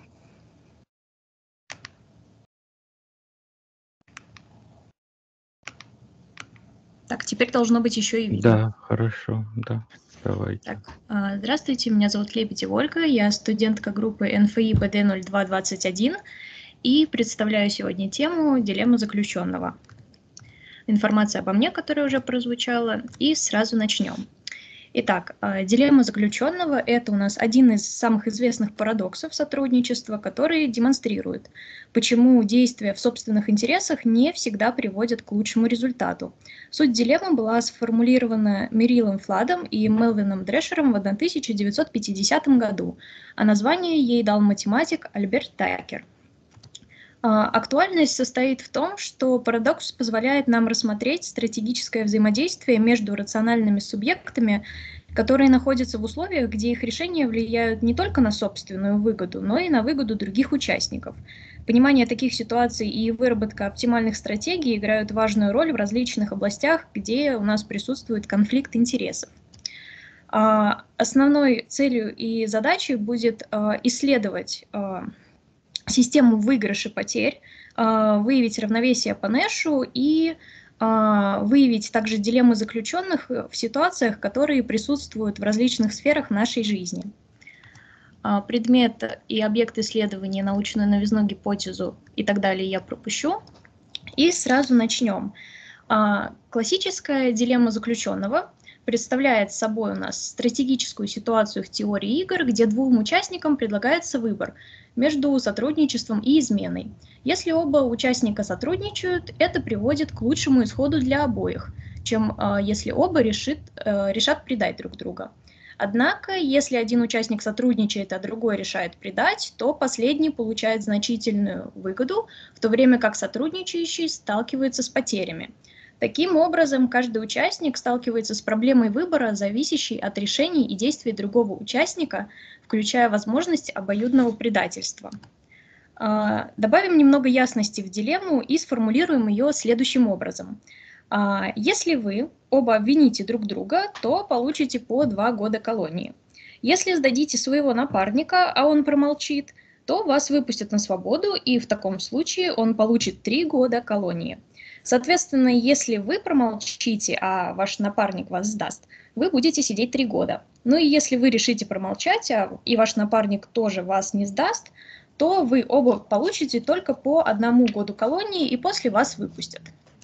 Так, теперь должно быть еще и видно. да, хорошо, да, давайте. Так, а, здравствуйте, меня зовут Лебедева Ольга, я студентка группы эн эф и бэ дэ ноль два двадцать один и представляю сегодня тему «Дилемма заключенного». Информация обо мне, которая уже прозвучала, и сразу начнем. Итак, дилемма заключенного – это у нас один из самых известных парадоксов сотрудничества, который демонстрирует, почему действия в собственных интересах не всегда приводят к лучшему результату. Суть дилеммы была сформулирована Мерилом Фладом и Мелвином Дрешером в тысяча девятьсот пятидесятом году, а название ей дал математик Альберт Такер. Актуальность состоит в том, что парадокс позволяет нам рассмотреть стратегическое взаимодействие между рациональными субъектами, которые находятся в условиях, где их решения влияют не только на собственную выгоду, но и на выгоду других участников. Понимание таких ситуаций и выработка оптимальных стратегий играют важную роль в различных областях, где у нас присутствует конфликт интересов. Основной целью и задачей будет исследовать систему выигрыша потерь, выявить равновесие по Нэшу и выявить также дилеммы заключенных в ситуациях, которые присутствуют в различных сферах нашей жизни. Предмет и объект исследования, научную новизну, гипотезу и так далее я пропущу. И сразу начнем. Классическая дилемма заключенного представляет собой у нас стратегическую ситуацию в теории игр, где двум участникам предлагается выбор между сотрудничеством и изменой. Если оба участника сотрудничают, это приводит к лучшему исходу для обоих, чем э, если оба решит, э, решат предать друг друга. Однако, если один участник сотрудничает, а другой решает предать, то последний получает значительную выгоду, в то время как сотрудничающий сталкивается с потерями. Таким образом, каждый участник сталкивается с проблемой выбора, зависящей от решений и действий другого участника, включая возможность обоюдного предательства. Добавим немного ясности в дилемму и сформулируем ее следующим образом. Если вы оба обвините друг друга, то получите по два года колонии. Если сдадите своего напарника, а он промолчит, то вас выпустят на свободу, и в таком случае он получит три года колонии. Соответственно, если вы промолчите, а ваш напарник вас сдаст, вы будете сидеть три года. Ну и если вы решите промолчать, а и ваш напарник тоже вас не сдаст, то вы оба получите только по одному году колонии и после вас выпустят.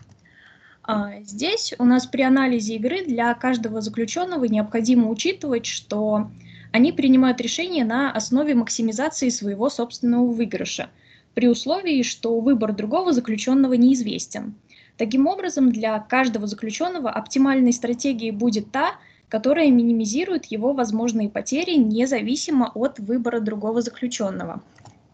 А здесь у нас при анализе игры для каждого заключенного необходимо учитывать, что они принимают решения на основе максимизации своего собственного выигрыша. при условии, что выбор другого заключенного неизвестен. Таким образом, для каждого заключенного оптимальной стратегией будет та, которая минимизирует его возможные потери независимо от выбора другого заключенного.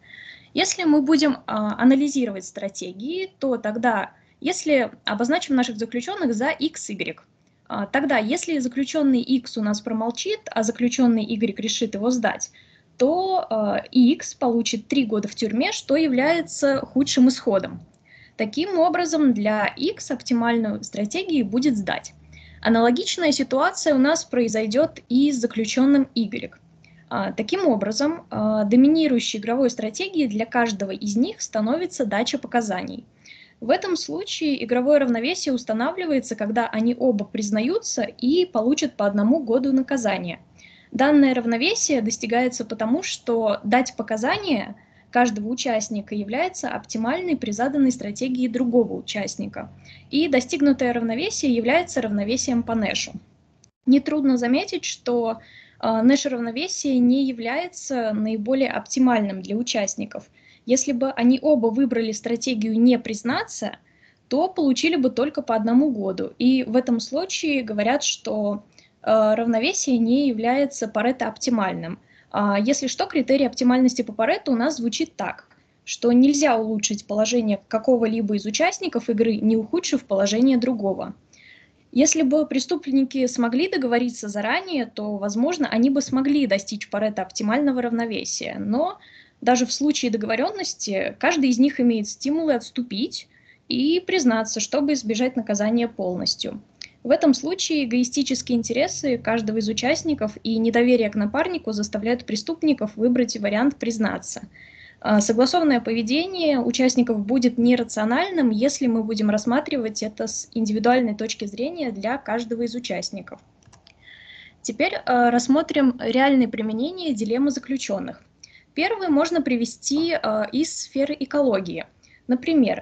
Если мы будем а, анализировать стратегии, то тогда, если обозначим наших заключенных за икс игрек, а, тогда, если заключенный X у нас промолчит, а заключенный Y решит его сдать, то а, X получит три года в тюрьме, что является худшим исходом. Таким образом, для X оптимальной стратегией будет сдать. Аналогичная ситуация у нас произойдет и с заключенным Y. А, таким образом, а, доминирующей игровой стратегией для каждого из них становится дача показаний. В этом случае игровое равновесие устанавливается, когда они оба признаются и получат по одному году наказания. Данное равновесие достигается потому, что дать показания каждого участника является оптимальной при заданной стратегии другого участника, и достигнутое равновесие является равновесием по Нэшу. Нетрудно заметить, что э, Нэш-равновесие не является наиболее оптимальным для участников. Если бы они оба выбрали стратегию не признаться, то получили бы только по одному году, и в этом случае говорят, что э, равновесие не является Парето-оптимальным. Если что, критерий оптимальности по Парето у нас звучит так, что нельзя улучшить положение какого-либо из участников игры, не ухудшив положение другого. Если бы преступники смогли договориться заранее, то, возможно, они бы смогли достичь Парето оптимального равновесия, но даже в случае договоренности каждый из них имеет стимулы отступить и признаться, чтобы избежать наказания полностью. В этом случае эгоистические интересы каждого из участников и недоверие к напарнику заставляют преступников выбрать вариант признаться. Согласованное поведение участников будет нерациональным, если мы будем рассматривать это с индивидуальной точки зрения для каждого из участников. Теперь рассмотрим реальное применение дилеммы заключенных. Первый можно привести из сферы экологии. Например,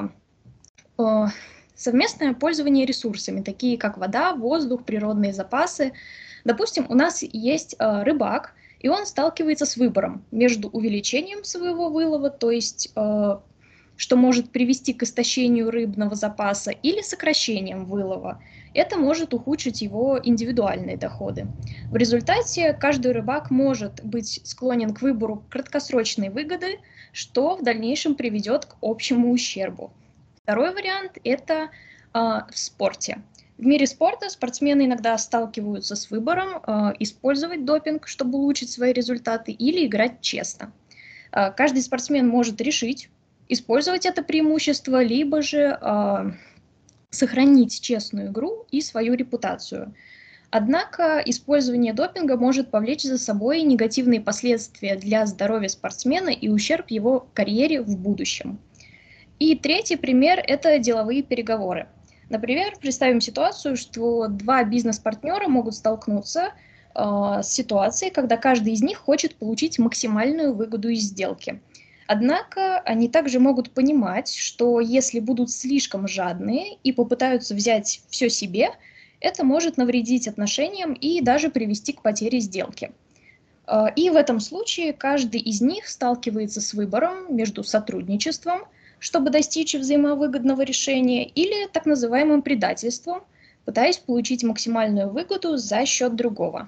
совместное пользование ресурсами, такие как вода, воздух, природные запасы. Допустим, у нас есть э, рыбак, и он сталкивается с выбором между увеличением своего вылова, то есть э, что может привести к истощению рыбного запаса, или сокращением вылова. Это может ухудшить его индивидуальные доходы. В результате каждый рыбак может быть склонен к выбору краткосрочной выгоды, что в дальнейшем приведет к общему ущербу. Второй вариант – это э, в спорте. В мире спорта спортсмены иногда сталкиваются с выбором э, использовать допинг, чтобы улучшить свои результаты, или играть честно. Э, каждый спортсмен может решить, использовать это преимущество, либо же э, сохранить честную игру и свою репутацию. Однако использование допинга может повлечь за собой негативные последствия для здоровья спортсмена и ущерб его карьере в будущем. И третий пример – это деловые переговоры. Например, представим ситуацию, что два бизнес-партнера могут столкнуться э, с ситуацией, когда каждый из них хочет получить максимальную выгоду из сделки. Однако они также могут понимать, что если будут слишком жадные и попытаются взять все себе, это может навредить отношениям и даже привести к потере сделки. Э, и в этом случае каждый из них сталкивается с выбором между сотрудничеством, чтобы достичь взаимовыгодного решения, или так называемым предательством, пытаясь получить максимальную выгоду за счет другого.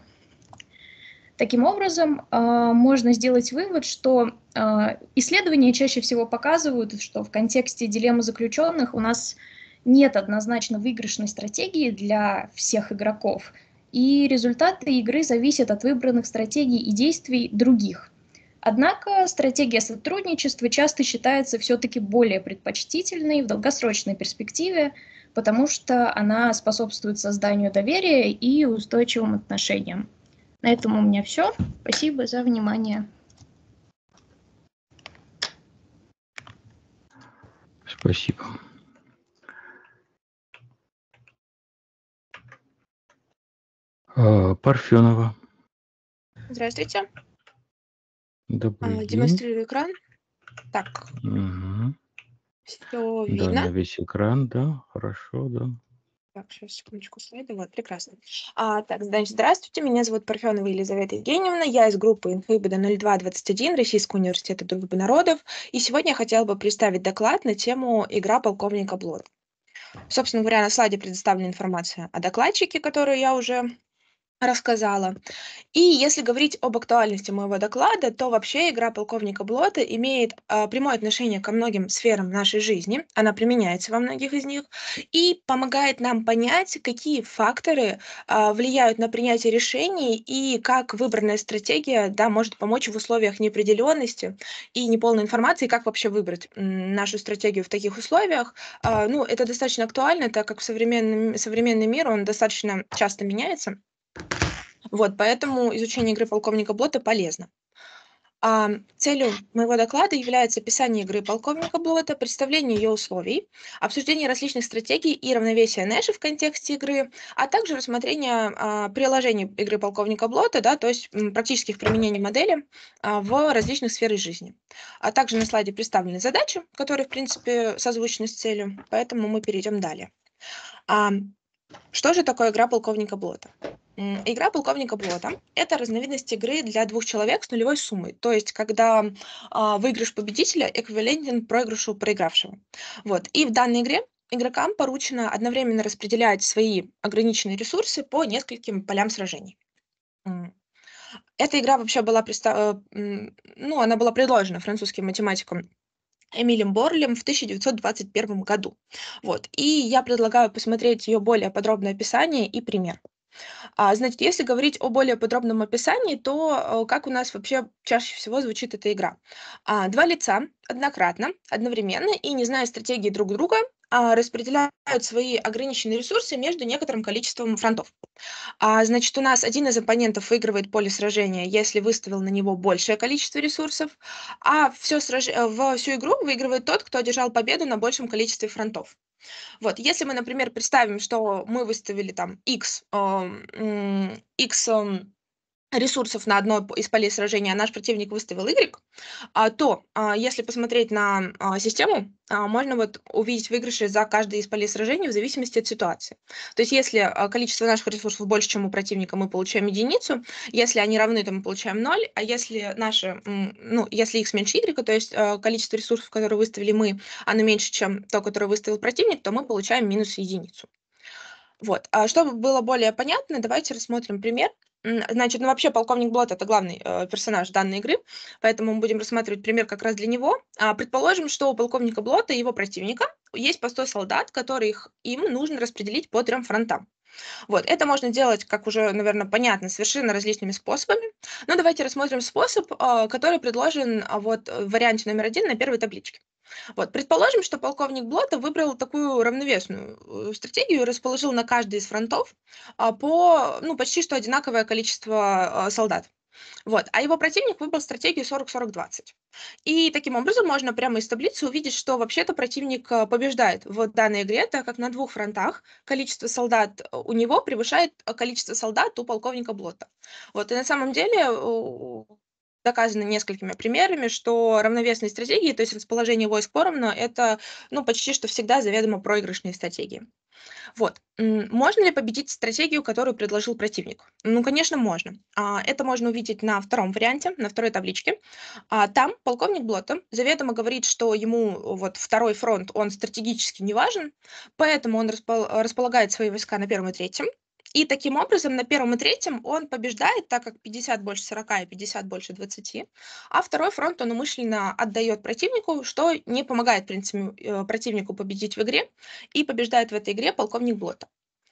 Таким образом, можно сделать вывод, что исследования чаще всего показывают, что в контексте дилеммы заключенных у нас нет однозначно выигрышной стратегии для всех игроков, и результаты игры зависят от выбранных стратегий и действий других. Однако стратегия сотрудничества часто считается все-таки более предпочтительной в долгосрочной перспективе, потому что она способствует созданию доверия и устойчивым отношениям. На этом у меня все. Спасибо за внимание. Спасибо. Парфенова. Здравствуйте. Добрый А, день. Демонстрирую экран. Так, Угу. все Да, на видно. весь экран, да, хорошо, да. Так, сейчас, секундочку, слайды. Вот, прекрасно. А, так, значит, здравствуйте, меня зовут Парфенова Елизавета Евгеньевна, я из группы ИнфоИБД ноль два двадцать один Российского университета дружбы народов, и сегодня я хотела бы представить доклад на тему «Игра полковника Блота». Собственно говоря, на слайде предоставлена информация о докладчике, которую я уже рассказала. И если говорить об актуальности моего доклада, то вообще игра полковника Блота имеет а, прямое отношение ко многим сферам нашей жизни, она применяется во многих из них и помогает нам понять, какие факторы а, влияют на принятие решений и как выбранная стратегия, да, может помочь в условиях неопределенности и неполной информации, как вообще выбрать м, нашу стратегию в таких условиях. А, ну, это достаточно актуально, так как в современном, современный мир, он достаточно часто меняется. Вот, поэтому изучение игры полковника Блота полезно. А, целью моего доклада является описание игры полковника Блота, представление ее условий, обсуждение различных стратегий и равновесия Нэша в контексте игры, а также рассмотрение а, приложений игры полковника Блота, да, то есть м, практических применений модели а, в различных сферах жизни. А также на слайде представлены задачи, которые, в принципе, созвучны с целью, поэтому мы перейдем далее. А, что же такое игра полковника Блота? М, Игра полковника Блота — это разновидность игры для двух человек с нулевой суммой, то есть когда а, выигрыш победителя эквивалентен проигрышу проигравшего. Вот. И в данной игре игрокам поручено одновременно распределять свои ограниченные ресурсы по нескольким полям сражений. М. Эта игра вообще была, представ- э, м, ну, она была предложена французским математиком Эмилем Борлем в тысяча девятьсот двадцать первом году. Вот. И я предлагаю посмотреть ее более подробное описание и пример. А, значит, если говорить о более подробном описании, то э, как у нас вообще чаще всего звучит эта игра? А, два лица однократно, одновременно и, не зная стратегии друг друга, а, распределяют свои ограниченные ресурсы между некоторым количеством фронтов. А, значит, у нас один из оппонентов выигрывает поле сражения, если выставил на него большее количество ресурсов, а все сраж... э, в всю игру выигрывает тот, кто одержал победу на большем количестве фронтов. Вот, если мы, например, представим, что мы выставили там X, ам, м, X ам, ресурсов на одно из полей сражения, а наш противник выставил Y, а, то, а, если посмотреть на а, систему, а, можно вот увидеть выигрыши за каждый из полей сражения в зависимости от ситуации. То есть если а, количество наших ресурсов больше, чем у противника, мы получаем единицу, если они равны, то мы получаем ноль, а если наши, м, ну, если x меньше y, то есть а, количество ресурсов, которые выставили мы, оно меньше, чем то, которое выставил противник, то мы получаем минус единицу. Вот. А чтобы было более понятно, давайте рассмотрим пример. М, Значит, ну вообще полковник Блот — это главный э, персонаж данной игры, поэтому мы будем рассматривать пример как раз для него. А, предположим, что у полковника Блота и его противника есть по сто солдат, которых им нужно распределить по трем фронтам. Вот. Это можно делать, как уже, наверное, понятно, совершенно различными способами. Но давайте рассмотрим способ, а, который предложен а, вот в варианте номер один на первой табличке. Вот, предположим, что полковник Блота выбрал такую равновесную э, стратегию и расположил на каждый из фронтов а, по, ну, почти что одинаковое количество а, солдат. Вот. А его противник выбрал стратегию сорок сорок двадцать. И таким образом можно прямо из таблицы увидеть, что вообще-то противник а, побеждает в данной игре, так как на двух фронтах количество солдат а, у него превышает а, количество солдат у полковника Блота. Вот. И на самом деле у- доказано несколькими примерами, что равновесные стратегии, то есть расположение войск поровну, это ну, почти что всегда заведомо проигрышные стратегии. Вот. М, Можно ли победить стратегию, которую предложил противник? Ну, конечно, можно. А, Это можно увидеть на втором варианте, на второй табличке. А, Там полковник Блота заведомо говорит, что ему вот второй фронт, он стратегически не важен, поэтому он распол- располагает свои войска на первом и третьем. И таким образом на первом и третьем он побеждает, так как пятьдесят больше сорока и пятьдесят больше двадцати, а второй фронт он умышленно отдает противнику, что не помогает, в принципе, э, противнику победить в игре, и побеждает в этой игре полковник Блота.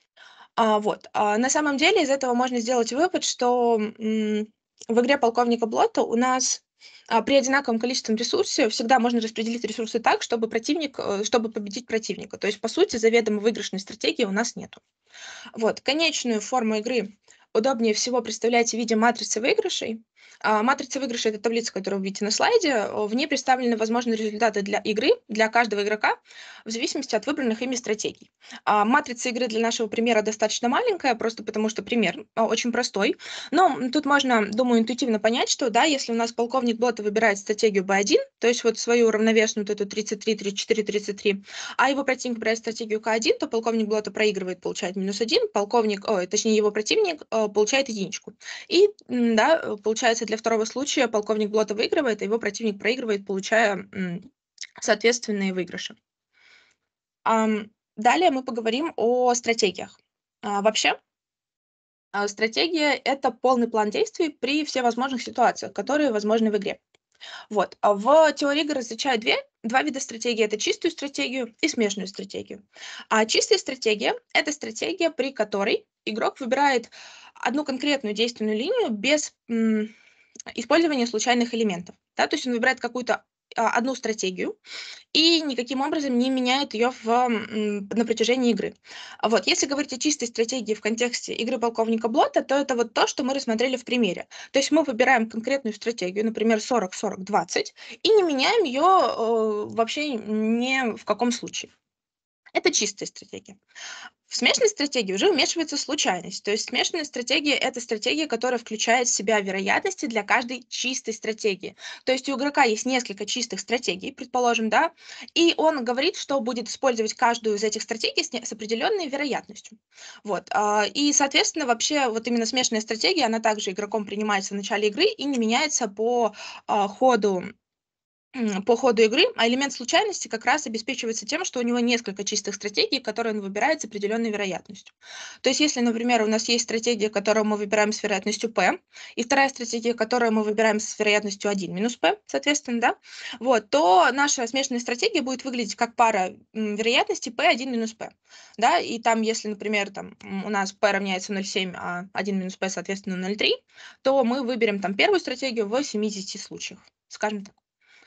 А, вот. А, на самом деле из этого можно сделать вывод, что м, в игре полковника Блота у нас а, при одинаковом количестве ресурсов всегда можно распределить ресурсы так, чтобы противник, э, чтобы победить противника. То есть, по сути, заведомо выигрышной стратегии у нас нету. Вот. Конечную форму игры удобнее всего представлять в виде матрицы выигрышей. А, Матрица выигрыша — это таблица, которую вы видите на слайде. В ней представлены возможные результаты для игры, для каждого игрока, в зависимости от выбранных ими стратегий. А, Матрица игры для нашего примера достаточно маленькая, просто потому что пример а, очень простой. Но м, тут можно, думаю, интуитивно понять, что да, если у нас полковник Блота выбирает стратегию бэ один, то есть вот свою равновесную вот эту тридцать три, тридцать четыре, тридцать три, а его противник выбирает стратегию ка один, то полковник Блота проигрывает, получает минус один, полковник, ой, точнее его противник э, получает единичку. И м, да, э, получается, для второго случая полковник Блота выигрывает, а его противник проигрывает, получая м, соответственные выигрыши. Ам, Далее мы поговорим о стратегиях. А, Вообще, а, стратегия — это полный план действий при всевозможных ситуациях, которые возможны в игре. Вот. А в теории игр различают две, два вида стратегии. Это чистую стратегию и смешанную стратегию. А чистая стратегия — это стратегия, при которой игрок выбирает одну конкретную действенную линию без м, использования случайных элементов. Да? То есть он выбирает какую-то а, одну стратегию и никаким образом не меняет ее в, м, на протяжении игры. А Вот. Если говорить о чистой стратегии в контексте игры полковника Блота, то это вот то, что мы рассмотрели в примере. То есть мы выбираем конкретную стратегию, например, сорок сорок двадцать, и не меняем ее э, вообще ни в каком случае. Это чистая стратегия. В смешанной стратегии уже вмешивается случайность. То есть смешанная стратегия — это стратегия, которая включает в себя вероятности для каждой чистой стратегии. То есть у игрока есть несколько чистых стратегий, предположим, да, и он говорит, что будет использовать каждую из этих стратегий с, не- с определенной вероятностью. Вот. а, И, соответственно, вообще вот именно смешанная стратегия, она также игроком принимается в начале игры и не меняется по а, ходу м, по ходу игры, а элемент случайности как раз обеспечивается тем, что у него несколько чистых стратегий, которые он выбирает с определенной вероятностью. То есть, если, например, у нас есть стратегия, которую мы выбираем с вероятностью p, и вторая стратегия, которую мы выбираем с вероятностью один минус p, соответственно, да, вот, то наша смешанная стратегия будет выглядеть как пара м, вероятностей p один минус p. Да, и там, если, например, там, м, у нас p равняется ноль целых семь, а один минус p, соответственно, ноль целых три, то мы выберем там первую стратегию в семидесяти случаях, скажем так.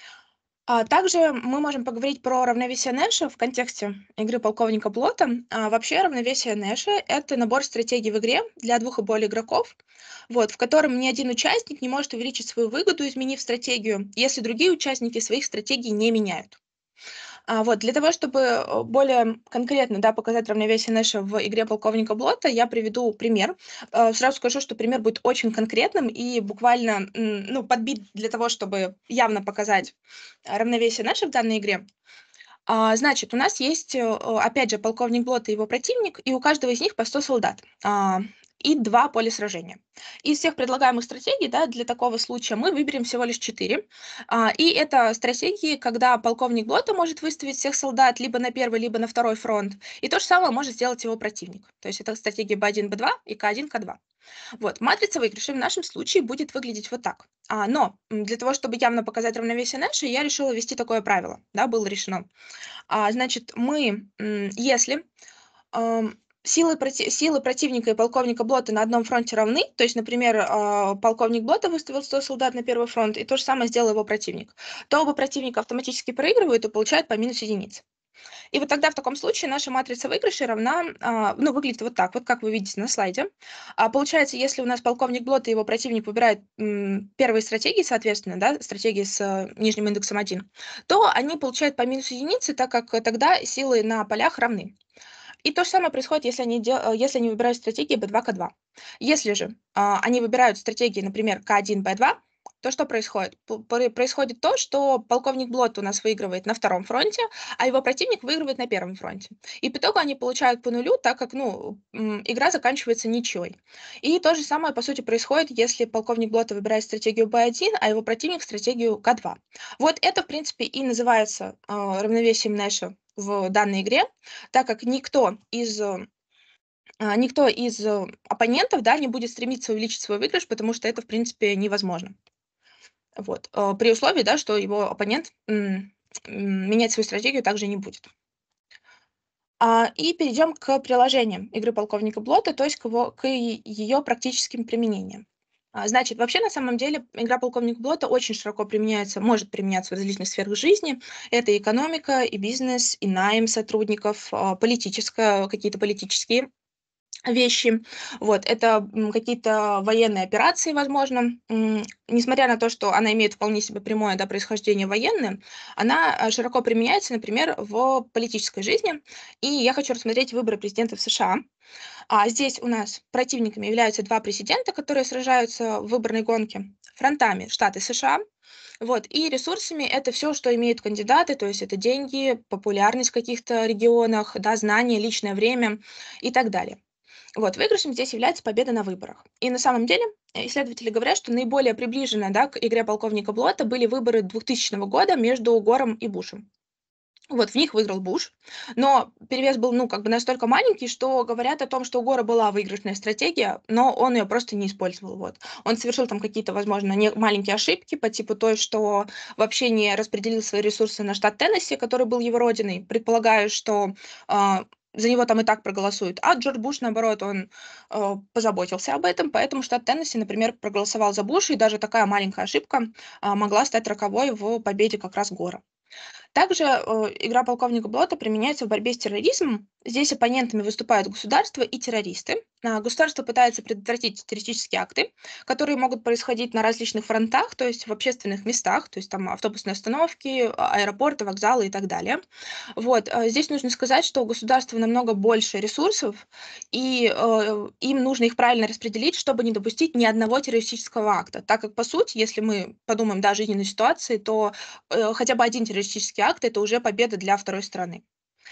А также мы можем поговорить про равновесие Нэша в контексте игры полковника Блота. А, вообще равновесие Нэша — это набор стратегий в игре для двух и более игроков, вот, в котором ни один участник не может увеличить свою выгоду, изменив стратегию, если другие участники своих стратегий не меняют. А, вот, для того, чтобы э, более конкретно, да, показать равновесие Нэша в игре полковника Блота, я приведу пример. Э, Сразу скажу, что пример будет очень конкретным и буквально м, ну, подбит для того, чтобы явно показать э, равновесие Нэша в данной игре. А, Значит, у нас есть, э, опять же, полковник Блот и его противник, и у каждого из них по сто солдат. А, И два поля сражения. Из всех предлагаемых стратегий, да, для такого случая мы выберем всего лишь четыре. А, И это стратегии, когда полковник Блота может выставить всех солдат либо на первый, либо на второй фронт. И то же самое может сделать его противник. То есть это стратегии бэ один бэ два и ка один ка два. Вот, матрица выигрыша в нашем случае будет выглядеть вот так. А, но м, для того, чтобы явно показать равновесие Нэша, я решила ввести такое правило, да, было решено. А, значит, мы, м, если ам, силы, проти- силы противника и полковника Блота на одном фронте равны, то есть, например, а, полковник Блота выставил сто солдат на первый фронт, и то же самое сделал его противник, то оба противника автоматически проигрывают и получают по минус единице. И вот тогда в таком случае наша матрица выигрыша равна, а, ну, выглядит вот так, вот как вы видите на слайде. А, получается, если у нас полковник Блот и его противник выбирают м, первые стратегии, соответственно, да, стратегии с э, нижним индексом один, то они получают по минус единице, так как тогда силы на полях равны. И то же самое происходит, если они, дел- э, если они выбирают стратегии бэ два ка два. Если же а, они выбирают стратегии, например, ка один бэ два, то что происходит? П- пр- Происходит то, что полковник Блот у нас выигрывает на втором фронте, а его противник выигрывает на первом фронте. И по итогу они получают по нулю, так как ну, м, игра заканчивается ничьей. И то же самое, по сути, происходит, если полковник Блота выбирает стратегию бэ один, а его противник стратегию ка два. Вот это, в принципе, и называется э, равновесием Нэша в данной игре, так как никто из э, а, никто из э, оппонентов, да, не будет стремиться увеличить свой выигрыш, потому что это, в принципе, невозможно. Вот. э, При условии, да, что его оппонент м, м, менять свою стратегию также не будет. А, И перейдем к приложениям игры полковника Блота, то есть к, его, к ее практическим применениям. А, Значит, вообще на самом деле игра полковника Блота очень широко применяется, может применяться в различных сферах жизни. Это и экономика, и бизнес, и найм сотрудников, а, политическая, какие-то политические вещи. Вот, это м, какие-то военные операции, возможно. М, Несмотря на то, что она имеет вполне себе прямое, да, происхождение военное, она э, широко применяется, например, в политической жизни. И я хочу рассмотреть выборы президента в США. А здесь у нас противниками являются два президента, которые сражаются в выборной гонке. Фронтами штаты США. Вот, и ресурсами это все, что имеют кандидаты, то есть это деньги, популярность в каких-то регионах, да, знания, личное время и так далее. Вот, выигрышем здесь является победа на выборах. И на самом деле э, исследователи говорят, что наиболее приближенно, да, к игре полковника Блота были выборы двухтысячного года между Гором и Бушем. Вот, в них выиграл Буш, но перевес был, ну, как бы настолько маленький, что говорят о том, что у Гора была выигрышная стратегия, но он ее просто не использовал, вот. Он совершил там какие-то, возможно, не маленькие ошибки по типу той, что вообще не распределил свои ресурсы на штат Теннесси, который был его родиной, предполагаю, что а, за него там и так проголосуют. А Джордж Буш, наоборот, он э, позаботился об этом, поэтому штат Теннесси, например, проголосовал за Буша, и даже такая маленькая ошибка а, могла стать роковой в победе как раз Гора. Также э, игра полковника Блота применяется в борьбе с терроризмом. Здесь оппонентами выступают государства и террористы. А, Государство пытается предотвратить террористические акты, которые могут происходить на различных фронтах, то есть в общественных местах, то есть там автобусные остановки, а- аэропорты, вокзалы и так далее. Вот. э, Здесь нужно сказать, что у государства намного больше ресурсов, и э, им нужно их правильно распределить, чтобы не допустить ни одного террористического акта. Так как, по сути, если мы подумаем да, о жизненной ситуации, то э, хотя бы один террористический акт – это уже победа для второй страны.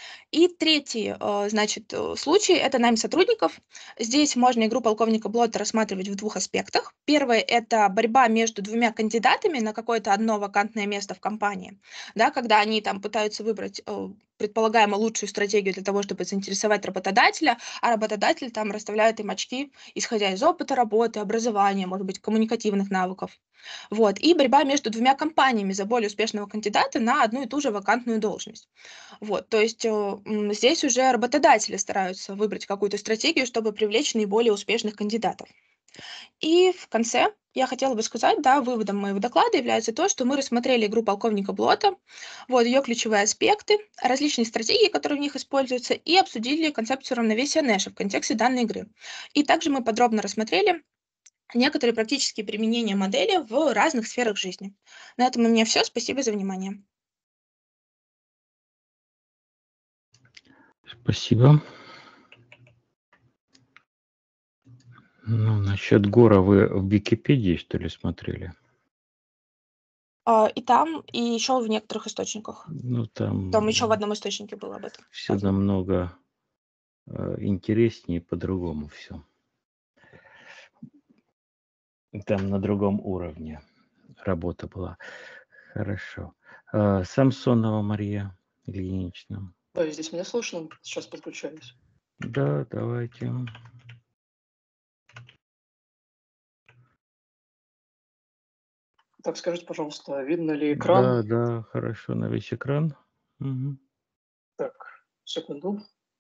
И третий, э, значит, э, случай – это найм сотрудников. Здесь можно игру полковника Блота рассматривать в двух аспектах. Первое – это борьба между двумя кандидатами на какое-то одно вакантное место в компании, да, когда они там пытаются выбрать э, предполагаемо лучшую стратегию для того, чтобы заинтересовать работодателя, а работодатель там расставляет им очки, исходя из опыта работы, образования, может быть, коммуникативных навыков. Вот. И борьба между двумя компаниями за более успешного кандидата на одну и ту же вакантную должность. Вот, то есть, э, м, здесь уже работодатели стараются выбрать какую-то стратегию, чтобы привлечь наиболее успешных кандидатов. И в конце я хотела бы сказать, да, выводом моего доклада является то, что мы рассмотрели игру полковника Блота, вот ее ключевые аспекты, различные стратегии, которые в них используются, и обсудили концепцию равновесия Нэша в контексте данной игры. И также мы подробно рассмотрели некоторые практические применения модели в разных сферах жизни. На этом у меня все. Спасибо за внимание. Спасибо. Ну, насчет Гора вы в Википедии, что ли, смотрели? А, И там, и еще в некоторых источниках. Ну, Там там еще в одном источнике было об этом все сказано. намного э, интереснее, по-другому все. Там на другом уровне работа была. Хорошо. Э, Самсонова Мария Ильинична. Да, здесь меня слышно, сейчас подключаюсь. Да, давайте. Так, скажите, пожалуйста, видно ли экран? Да, да, хорошо, на весь экран. Мгм. Так, секунду.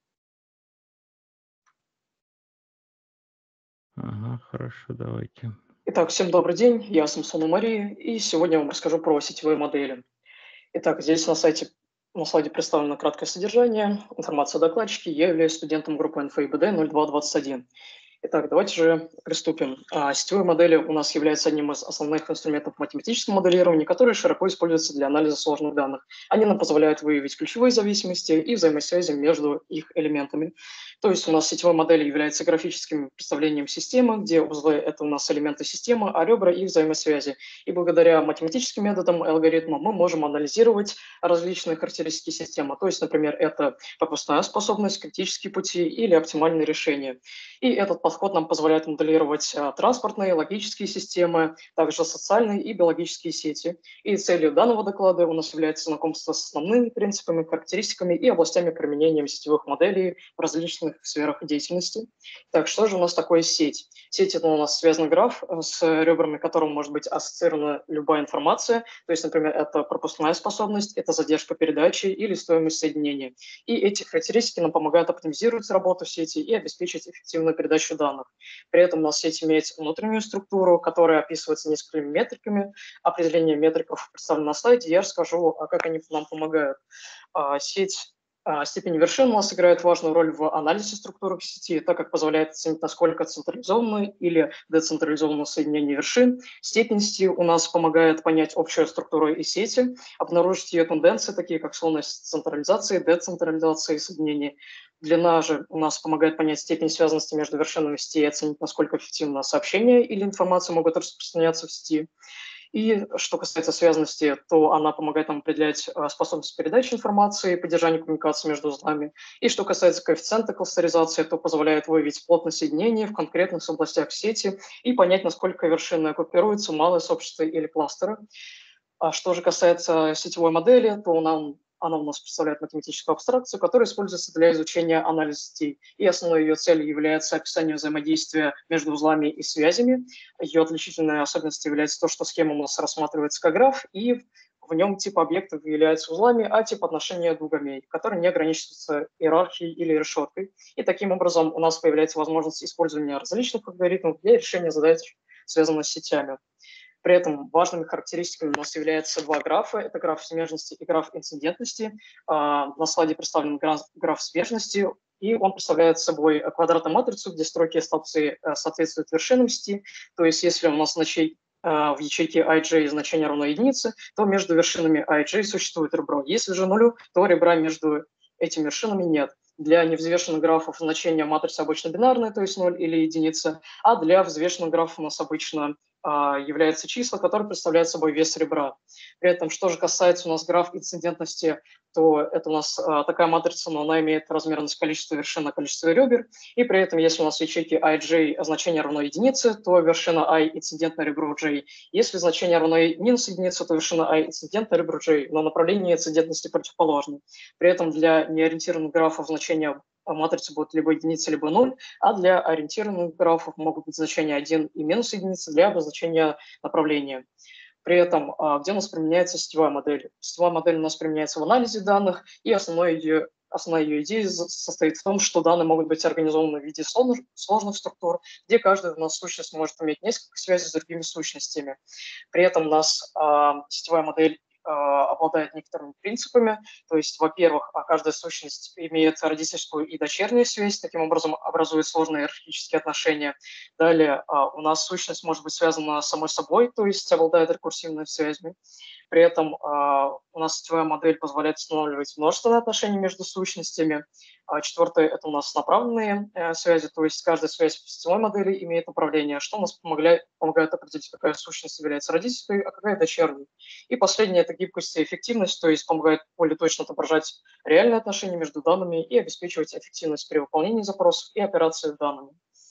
Ага, хорошо, давайте. Итак, всем добрый день, я Самсонова Мария, и сегодня я вам расскажу про сетевые модели. Итак, здесь на сайте, на слайде представлено краткое содержание, информация о докладчике. Я являюсь студентом группы эн эф и бэ дэ ноль два двадцать один. Итак, давайте же приступим. А, Сетевые модели у нас являются одним из основных инструментов математического моделирования, которые широко используются для анализа сложных данных. Они нам позволяют выявить ключевые зависимости и взаимосвязи между их элементами. То есть у нас сетевая модель является графическим представлением системы, где узлы – это у нас элементы системы, а ребра – их взаимосвязи. И благодаря математическим методам и алгоритмам мы можем анализировать различные характеристики системы. То есть, например, это пропускная способность, критические пути или оптимальные решения. И этот подход нам позволяет моделировать а, транспортные, логические системы, также социальные и биологические сети. И целью данного доклада у нас является знакомство с основными принципами, характеристиками и областями применения сетевых моделей в различных сферах деятельности. Так, что же у нас такое сеть? Сеть – это у нас связанный граф, с ребрами которым может быть ассоциирована любая информация. То есть, например, это пропускная способность, это задержка передачи или стоимость соединения. И эти характеристики нам помогают оптимизировать работу сети и обеспечить эффективную передачу данных. При этом у нас сеть имеет внутреннюю структуру, которая описывается несколькими метриками. Определение метриков представлено на слайде. Я расскажу, как они нам помогают. Сеть А, Степень вершин у нас играет важную роль в анализе структуры сети, так как позволяет оценить, насколько централизованное или децентрализованное соединение вершин. Степень сети у нас помогает понять общую структуру и сети, обнаружить ее тенденции, такие как склонность централизации, децентрализации соединений. Длина же у нас помогает понять степень связанности между вершинами сети и оценить, насколько эффективно сообщения или информация могут распространяться в сети. И что касается связанности, то она помогает нам определять а, способность передачи информации, поддержания коммуникации между узлами. И что касается коэффициента кластеризации, то позволяет выявить плотность соединений в конкретных областях сети и понять, насколько вершины группируются, малые сообщества или кластеры. А что же касается сетевой модели, то нам она у нас представляет математическую абстракцию, которая используется для изучения анализа сетей. И основной ее целью является описание взаимодействия между узлами и связями. Ее отличительной особенностью является то, что схема у нас рассматривается как граф, и в нем тип объектов является узлами, а тип отношения дугами, который не ограничивается иерархией или решеткой. И таким образом у нас появляется возможность использования различных алгоритмов для решения задач, связанных с сетями. При этом важными характеристиками у нас являются два графа. Это граф смежности и граф инцидентности. На слайде представлен граф, граф смежности, и он представляет собой квадратную матрицу, где строки и столбцы соответствуют вершинам сети. То есть если у нас значение в ячейке ij значение равно единице, то между вершинами ij существует ребро. Если же нулю, то ребра между этими вершинами нет. Для невзвешенных графов значение матрицы обычно бинарное, то есть ноль или единица, а для взвешенных графов у нас обычно а, являются числа, которые представляют собой вес ребра. При этом, что же касается у нас граф инцидентности, то это у нас а, такая матрица, но она имеет размерность количества вершин на количество ребер, и при этом, если у нас в ячейке ij значение равно единице, то вершина i инцидентна ребру j. Если значение равно минус единице, то вершина i инцидентна ребру j, но направление инцидентности противоположно. При этом для неориентированных графов значения матрицы будут либо единица, либо ноль, а для ориентированных графов могут быть значения один и минус единица для обозначения направления. При этом, где у нас применяется сетевая модель? Сетевая модель у нас применяется в анализе данных, и основной ее, основная ее идея состоит в том, что данные могут быть организованы в виде сложных, сложных структур, где каждая у нас сущность может иметь несколько связей с другими сущностями. При этом у нас э, сетевая модель обладает некоторыми принципами. То есть, во-первых, каждая сущность имеет родительскую и дочернюю связь, таким образом образует сложные иерархические отношения. Далее у нас сущность может быть связана с самой собой, то есть обладает рекурсивными связями. При этом у нас сетевая модель позволяет устанавливать множественные отношения между сущностями. Четвертое – это у нас направленные связи, то есть каждая связь в сетевой модели имеет направление, что у нас помогает, помогает определить, какая сущность является родительской, а какая дочерней. И последнее – это гибкость и эффективность, то есть помогает более точно отображать реальные отношения между данными и обеспечивать эффективность при выполнении запросов и операций с данными.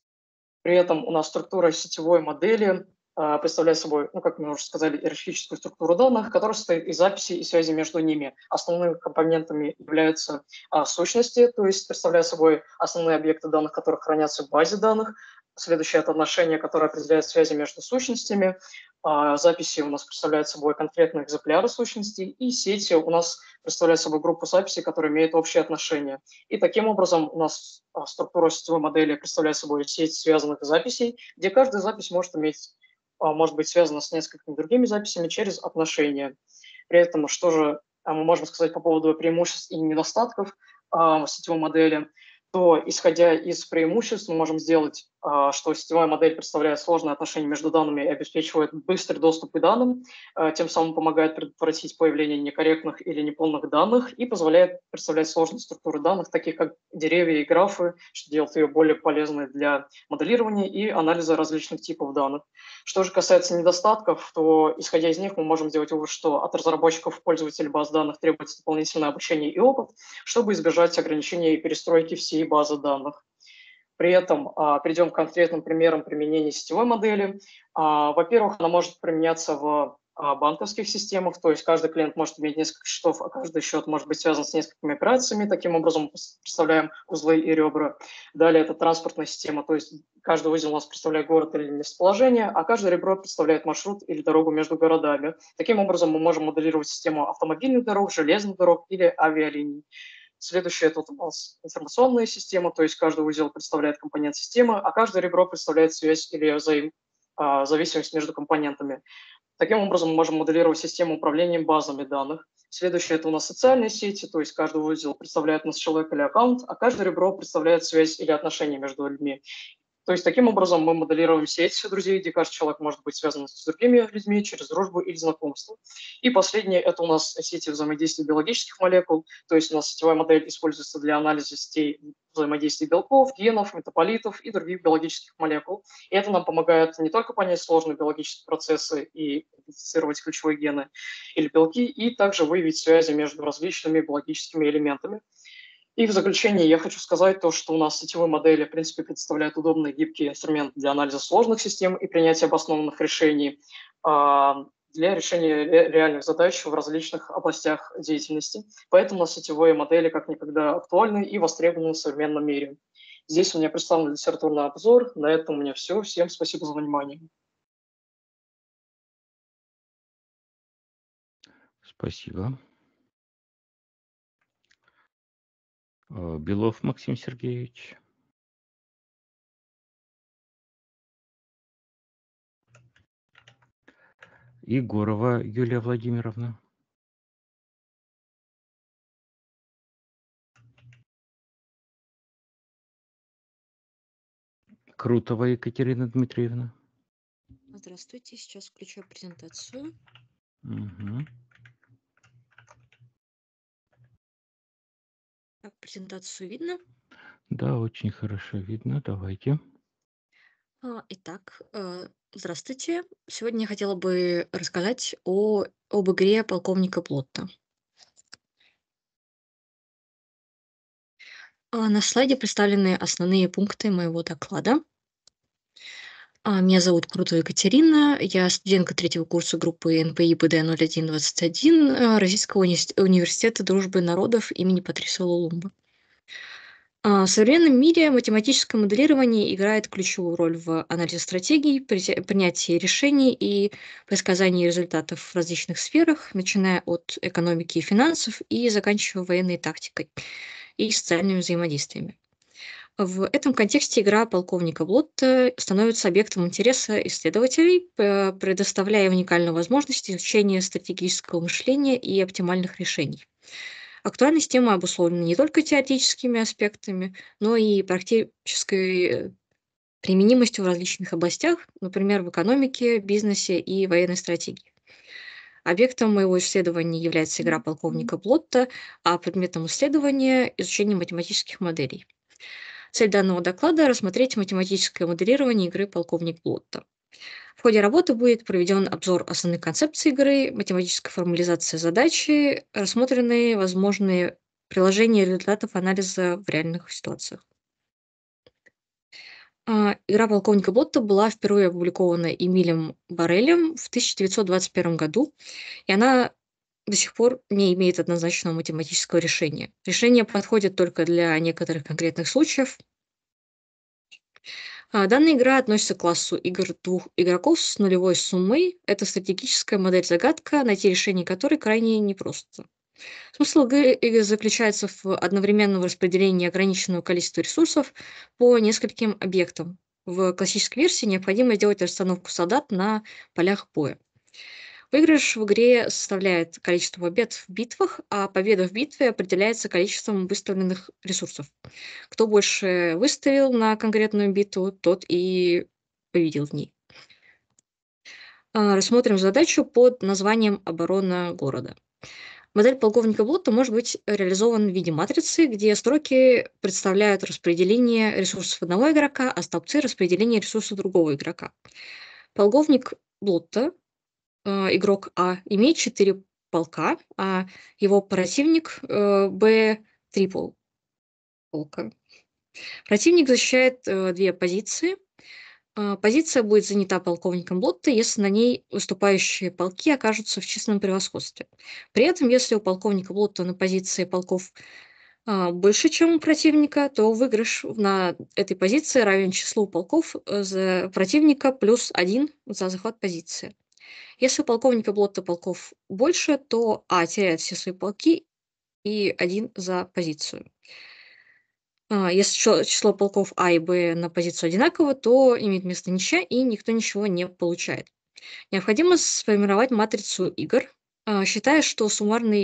При этом у нас структура сетевой модели представляет собой, ну, как мы уже сказали, иерархическую структуру данных, которая состоит из записи и связи между ними. Основными компонентами являются а, сущности, то есть представляет собой основные объекты данных, которые хранятся в базе данных. Следующее – это отношение, которое определяет связи между сущностями. А, записи у нас представляют собой конкретные экземпляры сущностей, и сети у нас представляют собой группу записей, которые имеют общие отношения. И таким образом у нас а, структура сетевой модели представляет собой сеть связанных записей, где каждая запись может иметь может быть связано с несколькими другими записями через отношения. При этом, что же мы можем сказать по поводу преимуществ и недостатков э, сетевой модели, то, исходя из преимуществ, мы можем сделать, э, что сетевая модель представляет сложные отношения между данными и обеспечивает быстрый доступ к данным, э, тем самым помогает предотвратить появление некорректных или неполных данных и позволяет представлять сложные структуры данных, таких как деревья и графы, что делает ее более полезной для моделирования и анализа различных типов данных. Что же касается недостатков, то, исходя из них, мы можем сделать вывод, что от разработчиков пользователей баз данных требуется дополнительное обучение и опыт, чтобы избежать ограничений и перестройки всей базы данных. При этом а, перейдем к конкретным примерам применения сетевой модели. А, во-первых, она может применяться в а, банковских системах, то есть каждый клиент может иметь несколько счетов, а каждый счет может быть связан с несколькими операциями. Таким образом, мы представляем узлы и ребра. Далее это транспортная система, то есть каждый узел у нас представляет город или местоположение, а каждое ребро представляет маршрут или дорогу между городами. Таким образом, мы можем моделировать систему автомобильных дорог, железных дорог или авиалиний. Следующее – это у нас информационная система, то есть каждый узел представляет компонент системы, а каждое ребро представляет связь или взаимозависимость между компонентами. Таким образом, мы можем моделировать систему управления базами данных. Следующее – это у нас социальные сети, то есть каждый узел представляет у нас человек или аккаунт, а каждое ребро представляет связь или отношения между людьми. То есть таким образом мы моделируем сеть друзей, где каждый человек может быть связан с другими людьми через дружбу или знакомство. И последнее – это у нас сети взаимодействия биологических молекул, то есть у нас сетевая модель используется для анализа сетей взаимодействия белков, генов, метаболитов и других биологических молекул. И это нам помогает не только понять сложные биологические процессы и идентифицировать ключевые гены или белки, и также выявить связи между различными биологическими элементами. И в заключение я хочу сказать то, что у нас сетевые модели, в принципе, представляют удобный гибкий инструмент для анализа сложных систем и принятия обоснованных решений а, для решения ре- реальных задач в различных областях деятельности. Поэтому у нас сетевые модели как никогда актуальны и востребованы в современном мире. Здесь у меня представлен диссертационный обзор. На этом у меня все. Всем спасибо за внимание. Спасибо. Э, Белов Максим Сергеевич. Егорова Юлия Владимировна. Крутова Екатерина Дмитриевна. Здравствуйте, сейчас включаю презентацию. Мгм. Так, презентацию видно? Да, очень хорошо видно. Давайте. А, Итак, э, здравствуйте. Сегодня я хотела бы рассказать о, об игре полковника Плотта. А, На слайде представлены основные пункты моего доклада. А, Меня зовут Крутова Екатерина, я студентка третьего курса группы эн пэ и бэ дэ ноль один двадцать один э, Российского уни- университета дружбы народов имени Патрисия Лумумбы. А, В современном мире математическое моделирование играет ключевую роль в анализе стратегий, прити- принятии решений и предсказании результатов в различных сферах, начиная от экономики и финансов и заканчивая военной тактикой и социальными взаимодействиями. В этом контексте игра полковника Блотта становится объектом интереса исследователей, п- предоставляя уникальную возможность изучения стратегического мышления и оптимальных решений. Актуальность темы обусловлена не только теоретическими аспектами, но и практической э, применимостью в различных областях, например, в экономике, бизнесе и военной стратегии. Объектом моего исследования является игра полковника Блотта, а предметом исследования – изучение математических моделей. Цель данного доклада – рассмотреть математическое моделирование игры полковник Блотта. В ходе работы будет проведен обзор основных концепций игры, математическая формализация задачи, рассмотрены возможные приложения результатов анализа в реальных ситуациях. А, Игра полковника Блотта была впервые опубликована Эмилем Борелем в тысяча девятьсот двадцать первом году, и она до сих пор не имеет однозначного математического решения. Решение подходит только для некоторых конкретных случаев. А, Данная игра относится к классу игр двух игроков с нулевой суммой. Это стратегическая модель-загадка, найти решение которой крайне непросто. Смысл игры игры заключается в одновременном распределении ограниченного количества ресурсов по нескольким объектам. В классической версии необходимо сделать расстановку солдат на полях боя. Выигрыш в игре составляет количество побед в битвах, а победа в битве определяется количеством выставленных ресурсов. Кто больше выставил на конкретную битву, тот и победил в ней. А, Рассмотрим задачу под названием «Оборона города». Модель полковника Блотта может быть реализована в виде матрицы, где строки представляют распределение ресурсов одного игрока, а столбцы – распределение ресурсов другого игрока. Полковник Блотта, э, игрок А, имеет четыре полка, а его противник э, Б – три пол- полка. Противник защищает э, две позиции. А, Позиция будет занята полковником Блотта, если на ней выступающие полки окажутся в численном превосходстве. При этом, если у полковника Блотта на позиции полков а, больше, чем у противника, то выигрыш на этой позиции равен числу полков э, за противника плюс один за захват позиции. Если у полковника Блотта полков больше, то А теряет все свои полки и один за позицию. А, Если чё- число полков А и Б на позицию одинаково, то имеет место ничья, и никто ничего не получает. Необходимо сформировать матрицу игр, а, считая, что суммарный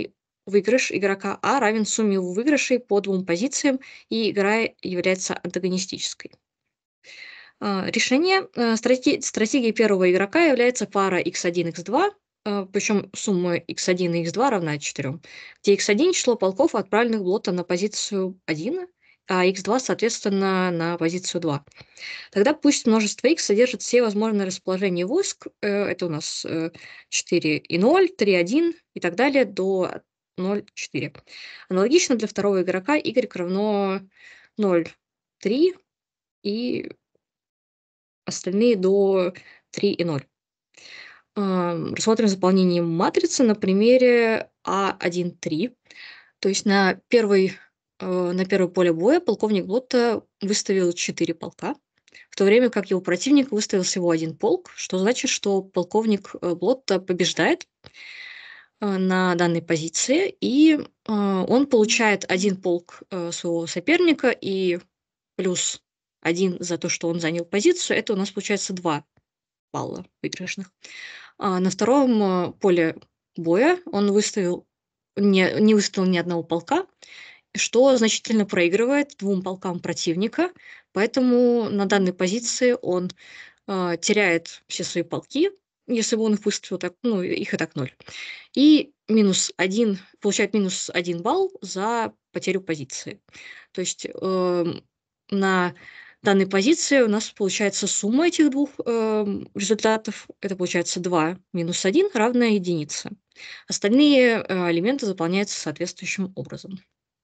выигрыш игрока А равен сумме его выигрышей по двум позициям, и игра является антагонистической. А, Решение э, страте- стратегии первого игрока является пара икс один икс два, причем сумма икс один и икс два равна четырем, где икс один число полков, отправленных блотом на позицию один, а икс два, соответственно, на позицию два. Тогда пусть множество x содержит все возможные расположения войск. э, Это у нас э, четыре и ноль, три, один и так далее до ноль, четыре. Аналогично для второго игрока y равно ноль, три и остальные до три и ноль. Ам, Рассмотрим заполнение матрицы на примере а один, три. То есть на, первый, э, на первое поле боя полковник Блотта выставил четыре полка, в то время как его противник выставил всего один полк, что значит, что полковник э, Блотта побеждает э, на данной позиции, и э, он получает один полк э, своего соперника и плюс один за то, что он занял позицию. Это у нас получается два балла выигрышных. А на втором э, поле боя он выставил не, не выставил ни одного полка, что значительно проигрывает двум полкам противника, поэтому на данной позиции он а, теряет все свои полки, если бы он их выставил так, ну, их и так ноль. И минус один, получает минус один балл за потерю позиции. То есть эм, на данной позиции у нас получается сумма этих двух эм, результатов. Это получается два минус один равная единице. Остальные э, элементы заполняются соответствующим образом.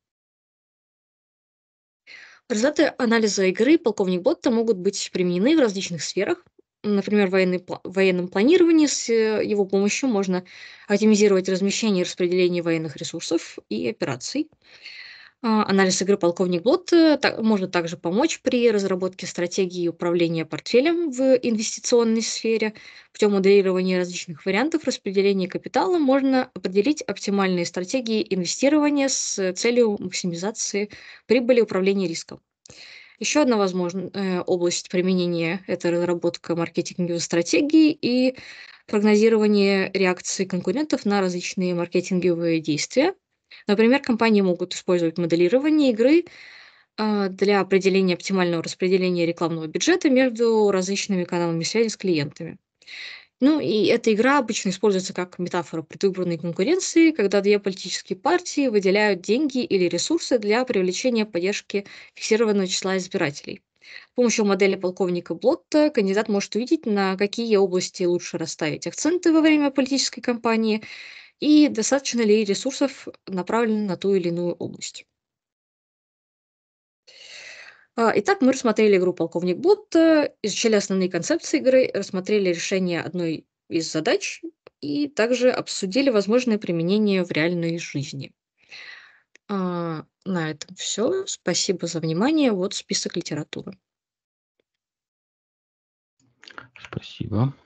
Результаты анализа игры полковник Блотта могут быть применены в различных сферах. Например, в военной пла- военном планировании с э, его помощью можно оптимизировать размещение и распределение военных ресурсов и операций. А, Анализ игры полковник Блотта та- может также помочь при разработке стратегии управления портфелем в инвестиционной сфере. Путем моделирования различных вариантов распределения капитала можно определить оптимальные стратегии инвестирования с целью максимизации прибыли и управления риском. Еще одна возможная э, область применения – это разработка маркетинговой стратегии и прогнозирование реакции конкурентов на различные маркетинговые действия. Например, компании могут использовать моделирование игры а, для определения оптимального распределения рекламного бюджета между различными каналами связи с клиентами. Ну и эта игра обычно используется как метафора предвыборной конкуренции, когда две политические партии выделяют деньги или ресурсы для привлечения поддержки фиксированного числа избирателей. С помощью модели полковника Блотта кандидат может увидеть, на какие области лучше расставить акценты во время политической кампании и достаточно ли ресурсов направлено на ту или иную область. А, Итак, мы рассмотрели игру «Полковник Блотта», изучили основные концепции игры, рассмотрели решение одной из задач и также обсудили возможное применение в реальной жизни. А, На этом все. Спасибо за внимание. Вот список литературы. Спасибо.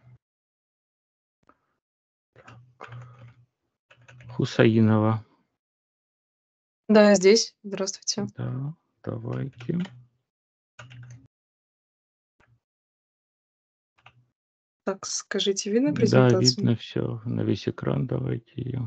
Хусаинова. Да, я здесь. Здравствуйте. Да, давайте. Так, скажите, видно Да, презентацию? видно все на весь экран. Давайте ее.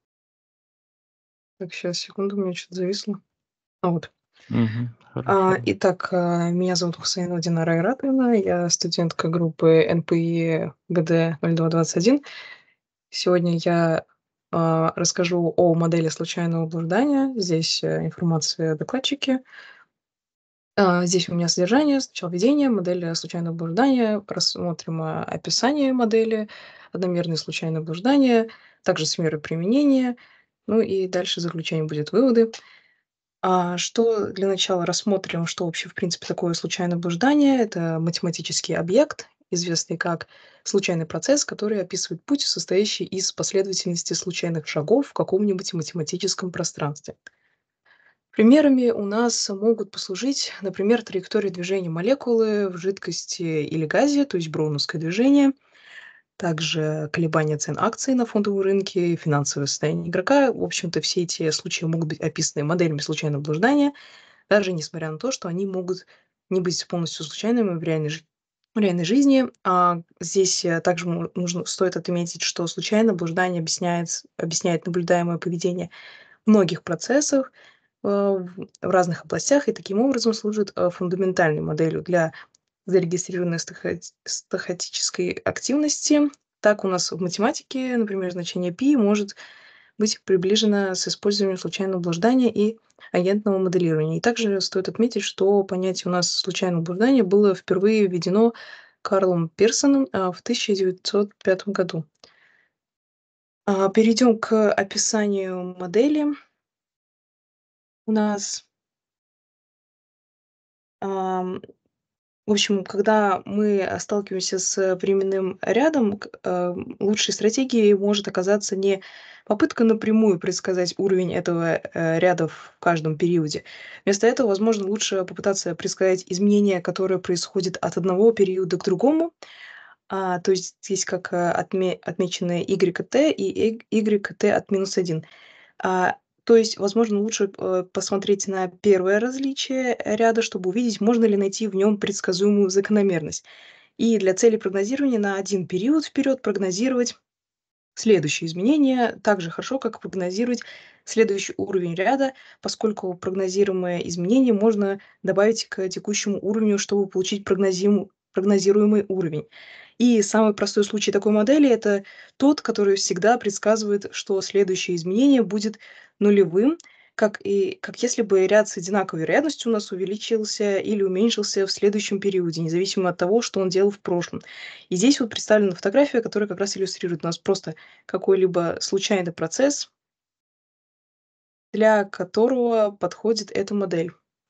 Так, сейчас, секунду, у меня что-то зависло. А вот. Угу, А, хорошо. итак, а, меня зовут Хусаинова Динара Айратовна, я студентка группы эн пэ и бэ дэ ноль два двадцать один. Сегодня я а, расскажу о модели случайного блуждания. Здесь э, информация о докладчике. А, Здесь у меня содержание, сначала введение, модель случайного блуждания, просмотрим а, описание модели, одномерное случайное блуждание, также сферы применения, ну и дальше заключение будет выводы. А что для начала рассмотрим, что вообще в принципе такое случайное блуждание. Это математический объект, известный как случайный процесс, который описывает путь, состоящий из последовательности случайных шагов в каком-нибудь математическом пространстве. Примерами у нас могут послужить, например, траектория движения молекулы в жидкости или газе, то есть броуновское движение, также колебания цен акций на фондовом рынке, финансовое состояние игрока. В общем-то, все эти случаи могут быть описаны моделями случайного блуждания, даже несмотря на то, что они могут не быть полностью случайными в реальной жизни. в реальной жизни. А, здесь э, также му- нужно, стоит отметить, что случайное блуждание объясняет, объясняет наблюдаемое поведение многих процессов э, в в разных областях и таким образом служит э, фундаментальной моделью для зарегистрированной стахати- стахастической активности. Так у нас в математике, например, значение π может быть приближено с использованием случайного блуждания и агентного моделирования. И также стоит отметить, что понятие у нас случайного блуждания было впервые введено Карлом Персоном а, в тысяча девятьсот пятом году. А, Перейдем к описанию модели. У нас, ам, в общем, когда мы э, сталкиваемся с временным рядом, к- э, лучшей стратегией может оказаться не попытка напрямую предсказать уровень этого э, ряда в каждом периоде. Вместо этого, возможно, лучше попытаться предсказать изменения, которые происходят от одного периода к другому. А, то есть здесь как э, отме- отмечены y от t и y от t от минус один. А, то есть, возможно, лучше э, посмотреть на первое различие ряда, чтобы увидеть, можно ли найти в нем предсказуемую закономерность. И для цели прогнозирования на один период вперед прогнозировать следующие изменения так же хорошо, как прогнозировать следующий уровень ряда, поскольку прогнозируемое изменение можно добавить к текущему уровню, чтобы получить прогнозим- прогнозируемый уровень. И самый простой случай такой модели – это тот, который всегда предсказывает, что следующее изменение будет нулевым, как, и, как если бы ряд с одинаковой вероятностью у нас увеличился или уменьшился в следующем периоде, независимо от того, что он делал в прошлом. И здесь вот представлена фотография, которая как раз иллюстрирует у нас просто какой-либо случайный процесс, для которого подходит эта модель.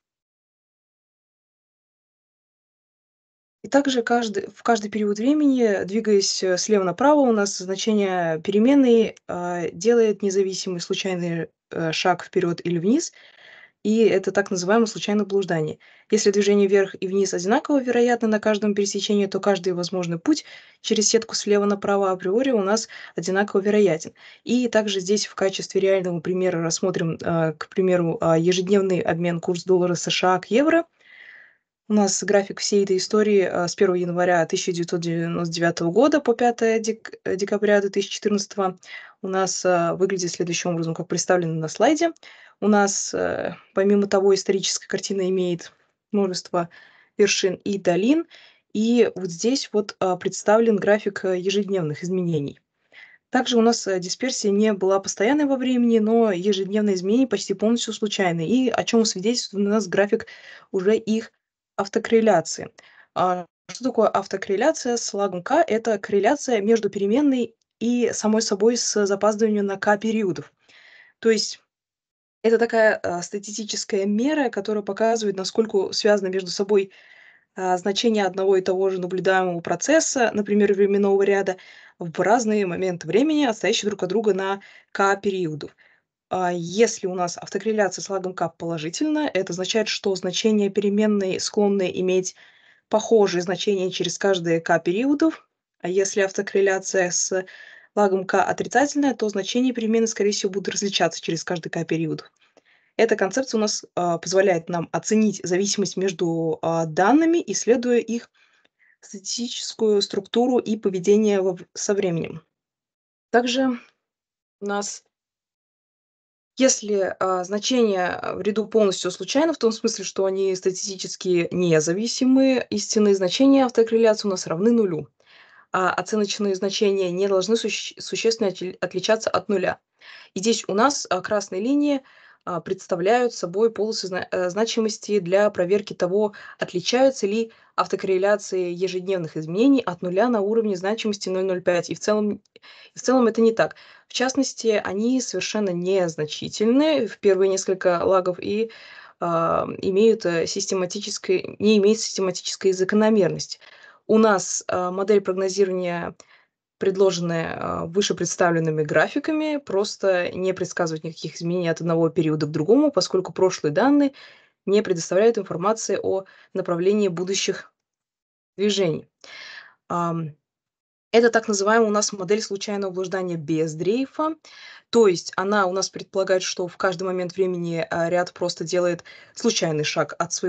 И также каждый, в каждый период времени, двигаясь э, слева направо, у нас значение переменной а, делает независимый случайный э, шаг вперед или вниз, и это так называемое случайное блуждание. Если движение вверх и вниз одинаково вероятно на каждом пересечении, то каждый возможный путь через сетку слева направо априори у нас одинаково вероятен. И также здесь в качестве реального примера рассмотрим, а, к примеру, а, ежедневный обмен курс доллара США к евро. У нас график всей этой истории а, с первого января тысяча девятьсот девяносто девятого года по пятое дек- э, декабря две тысячи четырнадцатого у нас а, выглядит следующим образом, как представлено на слайде. У нас, э, помимо того, историческая картина имеет множество вершин и долин, и вот здесь вот а, представлен график э, ежедневных изменений. Также у нас э, дисперсия не была постоянной во времени, но ежедневные изменения почти полностью случайны, и о чем свидетельствует у нас график уже их автокорреляции. А, Что такое автокорреляция с лагом k? Это корреляция между переменной и самой собой с запаздыванием на k периодов. То есть это такая а, статистическая мера, которая показывает, насколько связаны между собой а, значение одного и того же наблюдаемого процесса, например, временного ряда, в разные моменты времени, отстоящие друг от друга на k периодов. А Если у нас автокорреляция с лагом k положительна, это означает, что значения переменной склонны иметь похожие значения через каждые k периодов. А если автокорреляция с лагом k отрицательная, то значения переменной, скорее всего, будут различаться через каждый k период. Эта концепция у нас а, позволяет нам оценить зависимость между а, данными, исследуя их статистическую структуру и поведение во в- со временем. Также у нас, если а, значения а, в ряду полностью случайны, в том смысле, что они статистически независимые, истинные значения автокорреляции у нас равны нулю, а оценочные значения не должны суще- существенно отли- отличаться от нуля. И здесь у нас а, красные линии а, представляют собой полосы зна- э, значимости для проверки того, отличаются ли автокорреляции ежедневных изменений от нуля на уровне значимости ноль целых ноль пять. И в целом, и в целом это не так. В частности, они совершенно незначительны в первые несколько лагов и а, имеют э, систематической, не имеют систематической закономерности. У нас а, модель прогнозирования, предложенная а, выше представленными графиками, просто не предсказывает никаких изменений от одного периода к другому, поскольку прошлые данные не предоставляют информации о направлении будущих движений. Ам, Это так называемая у нас модель случайного блуждания без дрейфа. То есть она у нас предполагает, что в каждый момент времени а, ряд просто делает случайный шаг от своего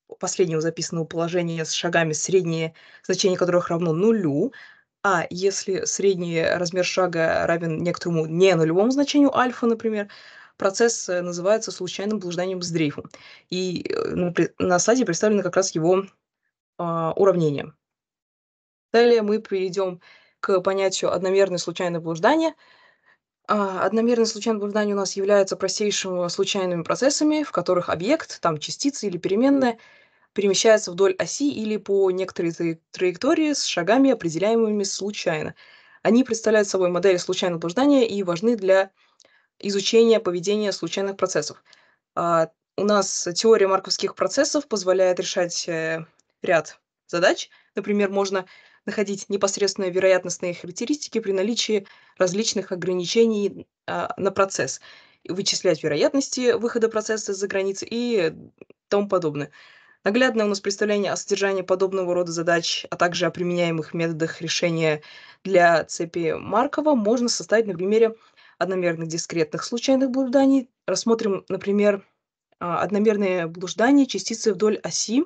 последнего записанного положения с шагами, среднее значение которых равно нулю, а если средний размер шага равен некоторому не нулевому значению альфа, например, процесс э, называется случайным блужданием с дрейфом. И э, на, пре- на слайде представлено как раз его а, уравнение. Далее мы перейдем к понятию одномерное случайное блуждание. А, Одномерное случайное блуждание у нас является простейшими случайными процессами, в которых объект, там частица или переменная, перемещается вдоль оси или по некоторой траек- траектории с шагами, определяемыми случайно. Они представляют собой модели случайного блуждания и важны для изучения поведения случайных процессов. А, У нас теория марковских процессов позволяет решать э, ряд задач. Например, можно находить непосредственно вероятностные характеристики при наличии различных ограничений а, на процесс, и вычислять вероятности выхода процесса за границы и тому подобное. Наглядное у нас представление о содержании подобного рода задач, а также о применяемых методах решения для цепи Маркова можно составить на примере одномерных дискретных случайных блужданий. Рассмотрим, например, а, одномерные блуждания частицы вдоль оси,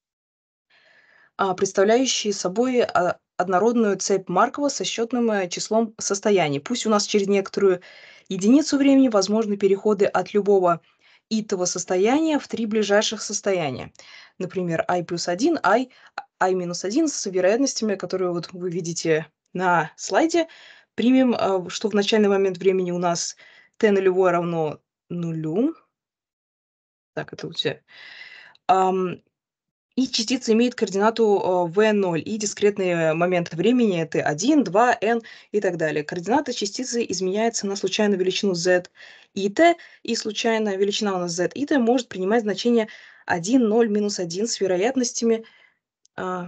а, представляющие собой а, однородную цепь Маркова со счетным э, числом состояний. Пусть у нас через некоторую единицу времени возможны переходы от любого итого состояния в три ближайших состояния. Например, i плюс один, i, i минус один с вероятностями, которые вот вы видите на слайде. Примем, а, что в начальный момент времени у нас t нулевое равно нулю. Так, это у тебя. Ам, и частица имеет координату v ноль и дискретные моменты времени t один, два, n и так далее. Координата частицы изменяется на случайную величину z и t, и случайная величина у нас z и t может принимать значение один, ноль, минус один с вероятностями а,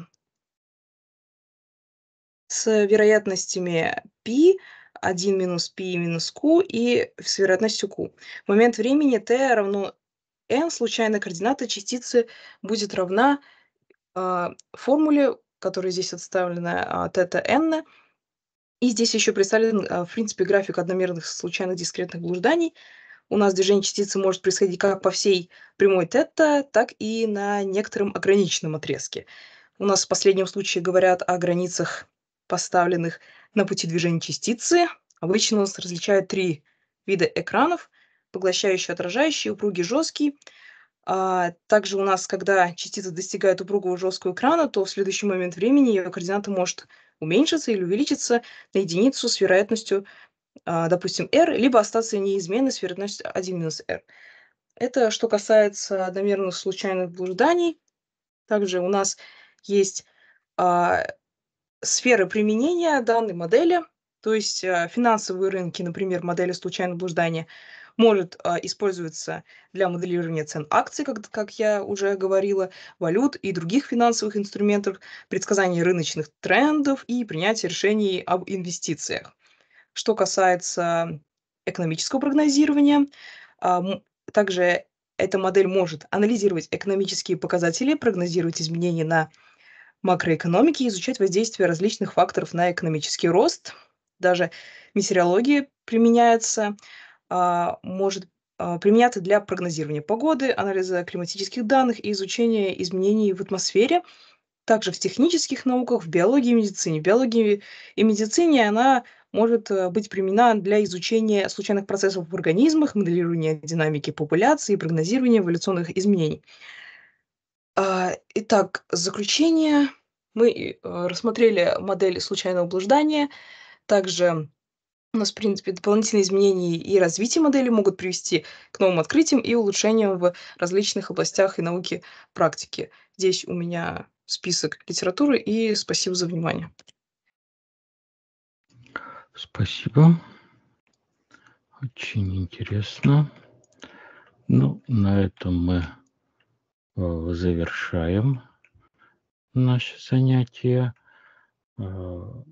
с вероятностями π, один минус π минус q и с вероятностью q. В момент времени t равно n, случайная координата частицы будет равна а, формуле, которая здесь отставлена, а, θ n. И здесь еще представлен, а, в принципе, график одномерных случайных дискретных блужданий. У нас движение частицы может происходить как по всей прямой θ, так и на некотором ограниченном отрезке. У нас в последнем случае говорят о границах, поставленных на пути движения частицы. Обычно у нас различают три вида экранов: поглощающий, отражающий, упругий, жесткий. А, также у нас, когда частица достигает упругого жесткого экрана, то в следующий момент времени ее координата может уменьшиться или увеличиться на единицу с вероятностью, а, допустим, r, либо остаться неизменной с вероятностью один минус r. Это что касается одномерных случайных блужданий. Также у нас есть а, сферы применения данной модели, то есть а, финансовые рынки, например, модели случайного блуждания, может а, использоваться для моделирования цен акций, как, как я уже говорила, валют и других финансовых инструментов, предсказания рыночных трендов и принятия решений об инвестициях. Что касается экономического прогнозирования, а, м, также эта модель может анализировать экономические показатели, прогнозировать изменения на макроэкономике, изучать воздействие различных факторов на экономический рост. Даже метеорология применяется, а, может а, применяться для прогнозирования погоды, анализа климатических данных и изучения изменений в атмосфере. Также в технических науках, в биологии и медицине. В биологии и медицине она может э, быть применена для изучения случайных процессов в организмах, моделирования динамики популяции и прогнозирования эволюционных изменений. А, Итак, заключение. Мы э, рассмотрели модель случайного блуждания. Также у нас, в принципе, дополнительные изменения и развитие модели могут привести к новым открытиям и улучшениям в различных областях и науки практики. Здесь у меня список литературы, и спасибо за внимание. Спасибо. Очень интересно. Ну, на этом мы э, завершаем наше занятие. Э,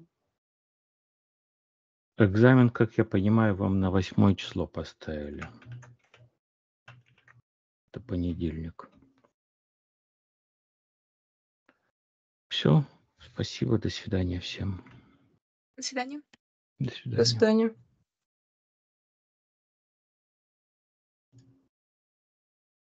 Экзамен, как я понимаю, вам на восьмое число поставили. Это понедельник. Все. Спасибо. До свидания всем. До свидания. До До свидания. свидания.